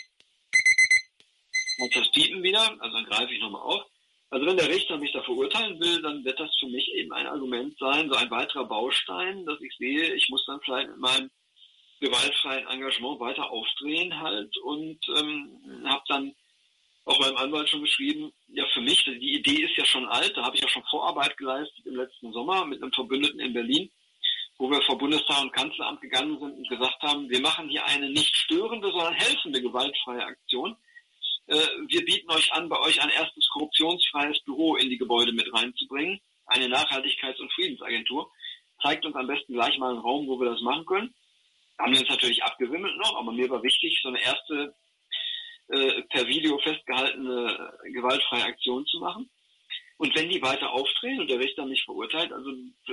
und das Piepen wieder, also dann greife ich nochmal auf. Also wenn der Richter mich da verurteilen will, dann wird das für mich eben ein Argument sein, so ein weiterer Baustein, dass ich sehe, ich muss dann vielleicht mit meinem gewaltfreien Engagement weiter aufdrehen halt und habe dann auch meinem Anwalt schon geschrieben, ja für mich, die Idee ist ja schon alt, da habe ich ja schon Vorarbeit geleistet im letzten Sommer mit einem Verbündeten in Berlin, wo wir vor Bundestag und Kanzleramt gegangen sind und gesagt haben, wir machen hier eine nicht störende, sondern helfende gewaltfreie Aktion. Wir bieten euch an, bei euch ein erstes korruptionsfreies Büro in die Gebäude mit reinzubringen, eine Nachhaltigkeits- und Friedensagentur. Zeigt uns am besten gleich mal einen Raum, wo wir das machen können. Haben wir uns natürlich abgewimmelt noch, aber mir war wichtig, so eine erste per Video festgehaltene gewaltfreie Aktion zu machen. Und wenn die weiter aufdrehen und der Richter mich verurteilt, also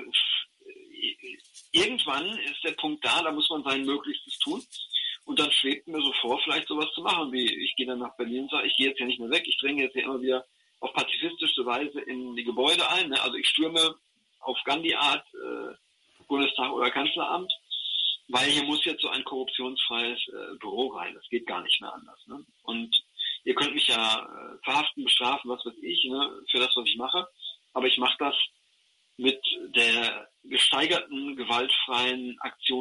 irgendwann ist der Punkt da muss man sein Möglichstes tun. Und dann schwebt mir so vor, vielleicht sowas zu machen, wie ich gehe dann nach Berlin und sage, ich gehe jetzt hier nicht mehr weg, ich dränge jetzt hier immer wieder auf pazifistische Weise in die Gebäude ein. Ne? Also ich stürme auf Gandhi-Art Bundestag oder Kanzleramt, weil hier muss jetzt so ein korruptionsfreies Büro rein. Das geht gar nicht mehr anders. Ne? Und ihr könnt mich ja verhaften, bestrafen, was weiß ich, ne, für das, was ich mache. Aber ich mache das mit der gesteigerten, gewaltfreien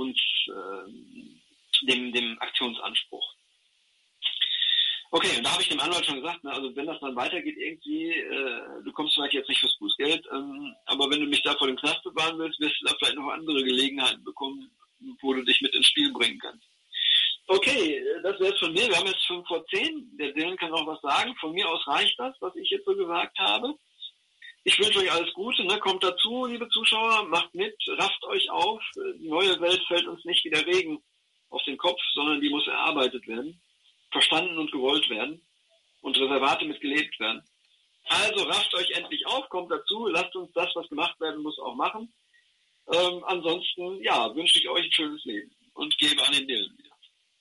dem Aktionsanspruch. Okay, und da habe ich dem Anwalt schon gesagt, ne, also wenn das dann weitergeht irgendwie, du kommst vielleicht jetzt nicht fürs Bußgeld, aber wenn du mich da vor dem Knast bewahren willst, wirst du da vielleicht noch andere Gelegenheiten bekommen, wo du dich mit ins Spiel bringen kannst. Okay, das wäre es von mir. Wir haben jetzt 5:10. Der Dylan kann auch was sagen. Von mir aus reicht das, was ich jetzt so gesagt habe. Ich wünsche euch alles Gute. Ne? Kommt dazu, liebe Zuschauer. Macht mit. Rafft euch auf. Die neue Welt fällt uns nicht wie der Regen auf den Kopf, sondern die muss erarbeitet werden, verstanden und gewollt werden und Reservate mitgelebt werden. Also rafft euch endlich auf, kommt dazu, lasst uns das, was gemacht werden muss, auch machen. Ansonsten, ja, wünsche ich euch ein schönes Leben und gebe an den Dylan wieder.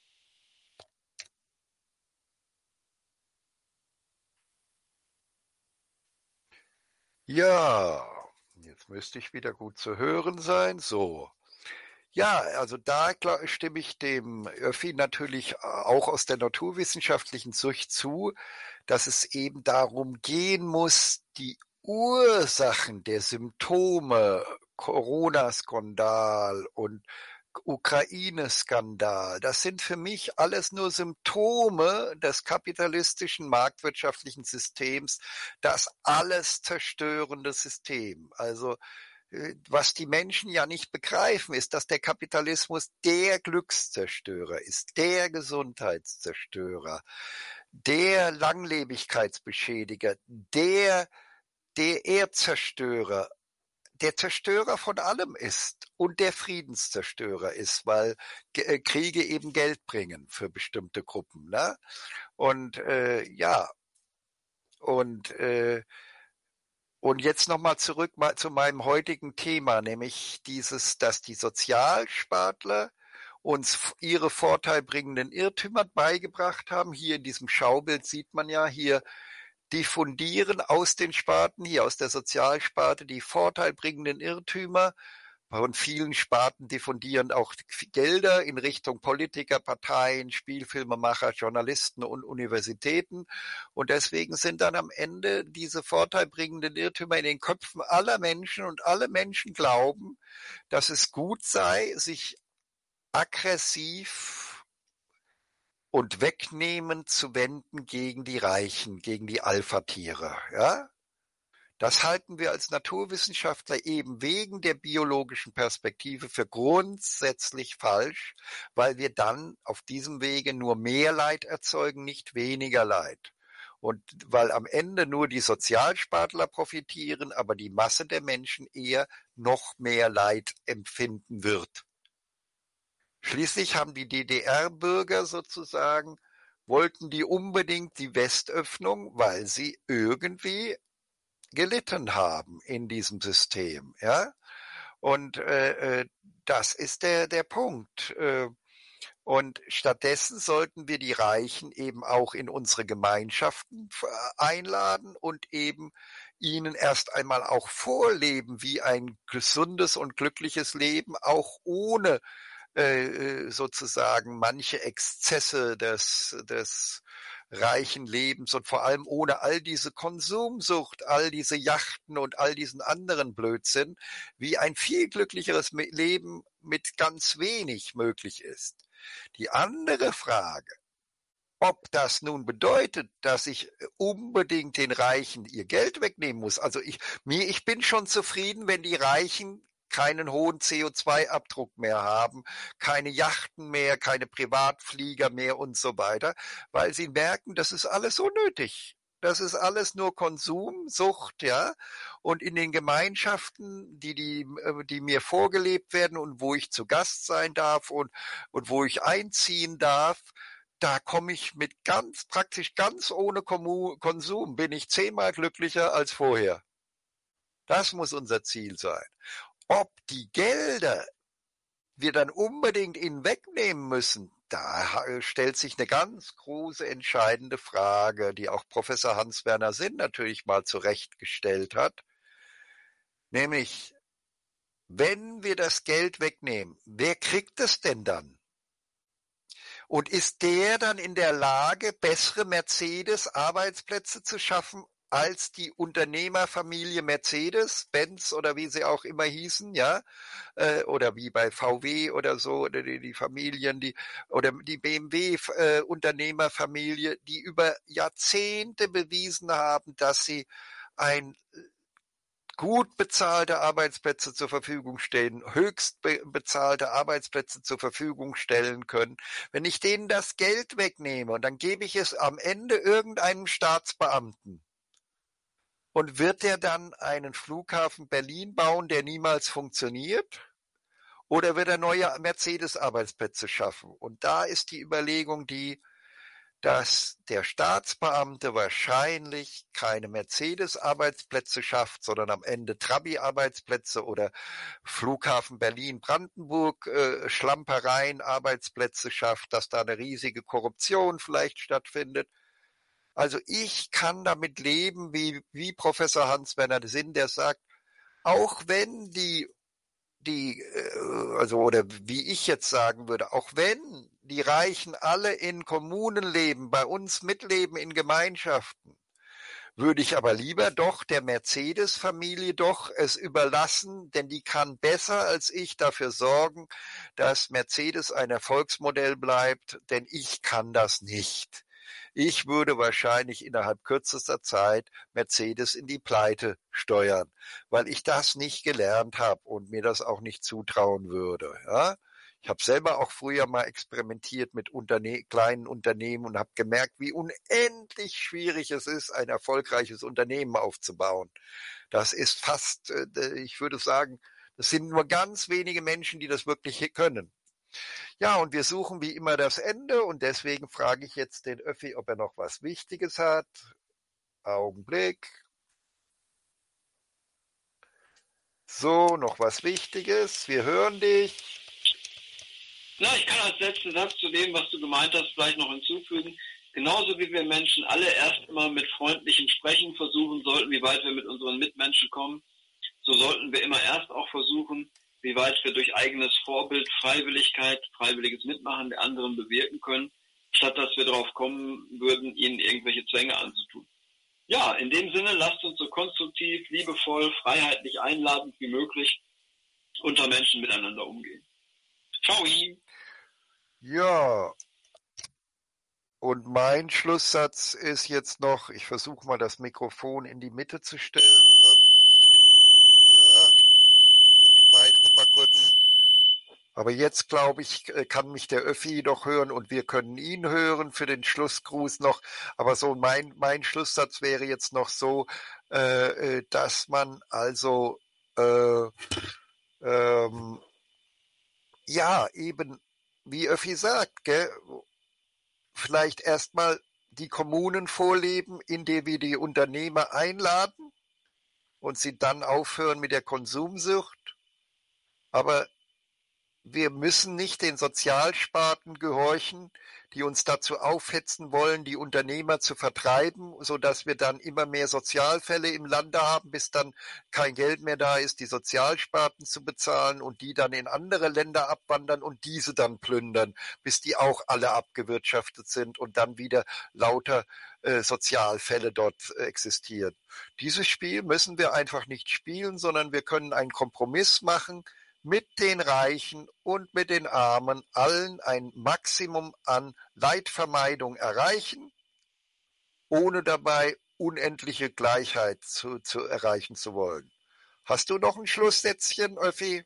Ja, jetzt müsste ich wieder gut zu hören sein. So. Ja, also da stimme ich dem Öffi natürlich auch aus der naturwissenschaftlichen Sicht zu, dass es eben darum gehen muss, die Ursachen der Symptome, Corona-Skandal und Ukraine-Skandal, das sind für mich alles nur Symptome des kapitalistischen marktwirtschaftlichen Systems, das alles zerstörende System. Also was die Menschen ja nicht begreifen, ist, dass der Kapitalismus der Glückszerstörer ist, der Gesundheitszerstörer, der Langlebigkeitsbeschädiger, der Erdzerstörer, der Zerstörer von allem ist und der Friedenszerstörer ist, weil Kriege eben Geld bringen für bestimmte Gruppen. Ne? Und und jetzt nochmal zurück zu meinem heutigen Thema, nämlich dass die Sozialspartler uns ihre vorteilbringenden Irrtümer beigebracht haben. Hier in diesem Schaubild sieht man ja hier, diffundieren aus den Sparten, hier aus der Sozialsparte, die vorteilbringenden Irrtümer. Von vielen Sparten diffundieren auch Gelder in Richtung Politiker, Parteien, Spielfilmemacher, Journalisten und Universitäten. Und deswegen sind dann am Ende diese vorteilbringenden Irrtümer in den Köpfen aller Menschen und alle Menschen glauben, dass es gut sei, sich aggressiv und wegnehmend zu wenden gegen die Reichen, gegen die Alpha-Tiere, ja? Das halten wir als Naturwissenschaftler eben wegen der biologischen Perspektive für grundsätzlich falsch, weil wir dann auf diesem Wege nur mehr Leid erzeugen, nicht weniger Leid. Und weil am Ende nur die Sozialspartler profitieren, aber die Masse der Menschen eher noch mehr Leid empfinden wird. Schließlich haben die DDR-Bürger sozusagen, wollten die unbedingt die Westöffnung, weil sie irgendwie gelitten haben in diesem System, ja. Und das ist der Punkt. Und stattdessen sollten wir die Reichen eben auch in unsere Gemeinschaften einladen und eben ihnen erst einmal auch vorleben, wie ein gesundes und glückliches Leben auch ohne sozusagen manche Exzesse des reichen Lebens und vor allem ohne all diese Konsumsucht, all diese Yachten und all diesen anderen Blödsinn, wie ein viel glücklicheres Leben mit ganz wenig möglich ist. Die andere Frage, ob das nun bedeutet, dass ich unbedingt den Reichen ihr Geld wegnehmen muss. Also ich bin schon zufrieden, wenn die Reichen keinen hohen CO2-Abdruck mehr haben, keine Yachten mehr, keine Privatflieger mehr und so weiter, weil sie merken, das ist alles unnötig. Das ist alles nur Konsum, Sucht, ja. Und in den Gemeinschaften, die mir vorgelebt werden und wo ich zu Gast sein darf und wo ich einziehen darf, da komme ich mit praktisch ganz ohne Konsum, bin ich 10-mal glücklicher als vorher. Das muss unser Ziel sein. Ob die Gelder wir dann unbedingt ihnen wegnehmen müssen, da stellt sich eine ganz große entscheidende Frage, die auch Professor Hans-Werner Sinn natürlich mal zurechtgestellt hat. Nämlich, wenn wir das Geld wegnehmen, wer kriegt es denn dann? Und ist der dann in der Lage, bessere Mercedes-Arbeitsplätze zu schaffen als die Unternehmerfamilie Mercedes, Benz oder wie sie auch immer hießen, ja, oder wie bei VW oder so, oder die Familien, oder die BMW-Unternehmerfamilie, die über Jahrzehnte bewiesen haben, dass sie ein gut bezahlte Arbeitsplätze zur Verfügung stehen, höchst bezahlte Arbeitsplätze zur Verfügung stellen können. Wenn ich denen das Geld wegnehme und dann gebe ich es am Ende irgendeinem Staatsbeamten, und wird der dann einen Flughafen Berlin bauen, der niemals funktioniert? Oder wird er neue Mercedes-Arbeitsplätze schaffen? Und da ist die Überlegung dass der Staatsbeamte wahrscheinlich keine Mercedes-Arbeitsplätze schafft, sondern am Ende Trabi-Arbeitsplätze oder Flughafen Berlin-Brandenburg Schlampereien-Arbeitsplätze schafft, dass da eine riesige Korruption vielleicht stattfindet. Also ich kann damit leben, wie Professor Hans-Werner Sinn, der sagt, auch wenn oder wie ich jetzt sagen würde, auch wenn die Reichen alle in Kommunen leben, bei uns mitleben in Gemeinschaften, würde ich aber lieber doch der Mercedes-Familie doch es überlassen, denn die kann besser als ich dafür sorgen, dass Mercedes ein Erfolgsmodell bleibt, denn ich kann das nicht. Ich würde wahrscheinlich innerhalb kürzester Zeit Mercedes in die Pleite steuern, weil ich das nicht gelernt habe und mir das auch nicht zutrauen würde. Ja? Ich habe selber auch früher mal experimentiert mit kleinen Unternehmen und habe gemerkt, wie unendlich schwierig es ist, ein erfolgreiches Unternehmen aufzubauen. Das ist fast, ich würde sagen, das sind nur ganz wenige Menschen, die das wirklich können. Ja, und wir suchen wie immer das Ende und deswegen frage ich jetzt den Öffi, ob er noch was Wichtiges hat. Augenblick. So, noch was Wichtiges. Wir hören dich. Na, ich kann als letzten Satz zu dem, was du gemeint hast, vielleicht noch hinzufügen. Genauso wie wir Menschen alle erst immer mit freundlichem Sprechen versuchen sollten, wie weit wir mit unseren Mitmenschen kommen, so sollten wir immer erst auch versuchen, wie weit wir durch eigenes Vorbild, Freiwilligkeit, freiwilliges Mitmachen der anderen bewirken können, statt dass wir darauf kommen würden, ihnen irgendwelche Zwänge anzutun. Ja, in dem Sinne, lasst uns so konstruktiv, liebevoll, freiheitlich, einladend wie möglich unter Menschen miteinander umgehen. Ciao! Ja, und mein Schlusssatz ist jetzt noch, ich versuche mal das Mikrofon in die Mitte zu stellen. Jetzt beißt mal kurz. Aber jetzt, glaube ich, kann mich der Öffi doch hören und wir können ihn hören für den Schlussgruß noch. Aber so mein Schlusssatz wäre jetzt noch so, dass man also ja eben, wie Öffi sagt, gell, vielleicht erstmal die Kommunen vorleben, indem wir die Unternehmer einladen und sie dann aufhören mit der Konsumsucht. Aber wir müssen nicht den Sozialsparten gehorchen, die uns dazu aufhetzen wollen, die Unternehmer zu vertreiben, sodass wir dann immer mehr Sozialfälle im Lande haben, bis dann kein Geld mehr da ist, die Sozialsparten zu bezahlen und die dann in andere Länder abwandern und diese dann plündern, bis die auch alle abgewirtschaftet sind und dann wieder lauter Sozialfälle dort existieren. Dieses Spiel müssen wir einfach nicht spielen, sondern wir können einen Kompromiss machen, mit den Reichen und mit den Armen allen ein Maximum an Leidvermeidung erreichen, ohne dabei unendliche Gleichheit zu erreichen zu wollen. Hast du noch ein Schlusssätzchen, Öffi?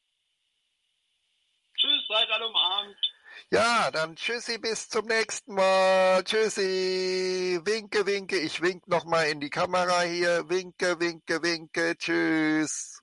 Tschüss, seid alle umarmt. Ja, dann tschüssi, bis zum nächsten Mal. Tschüssi. Winke, winke. Ich wink nochmal in die Kamera hier. Winke, winke, winke. Tschüss.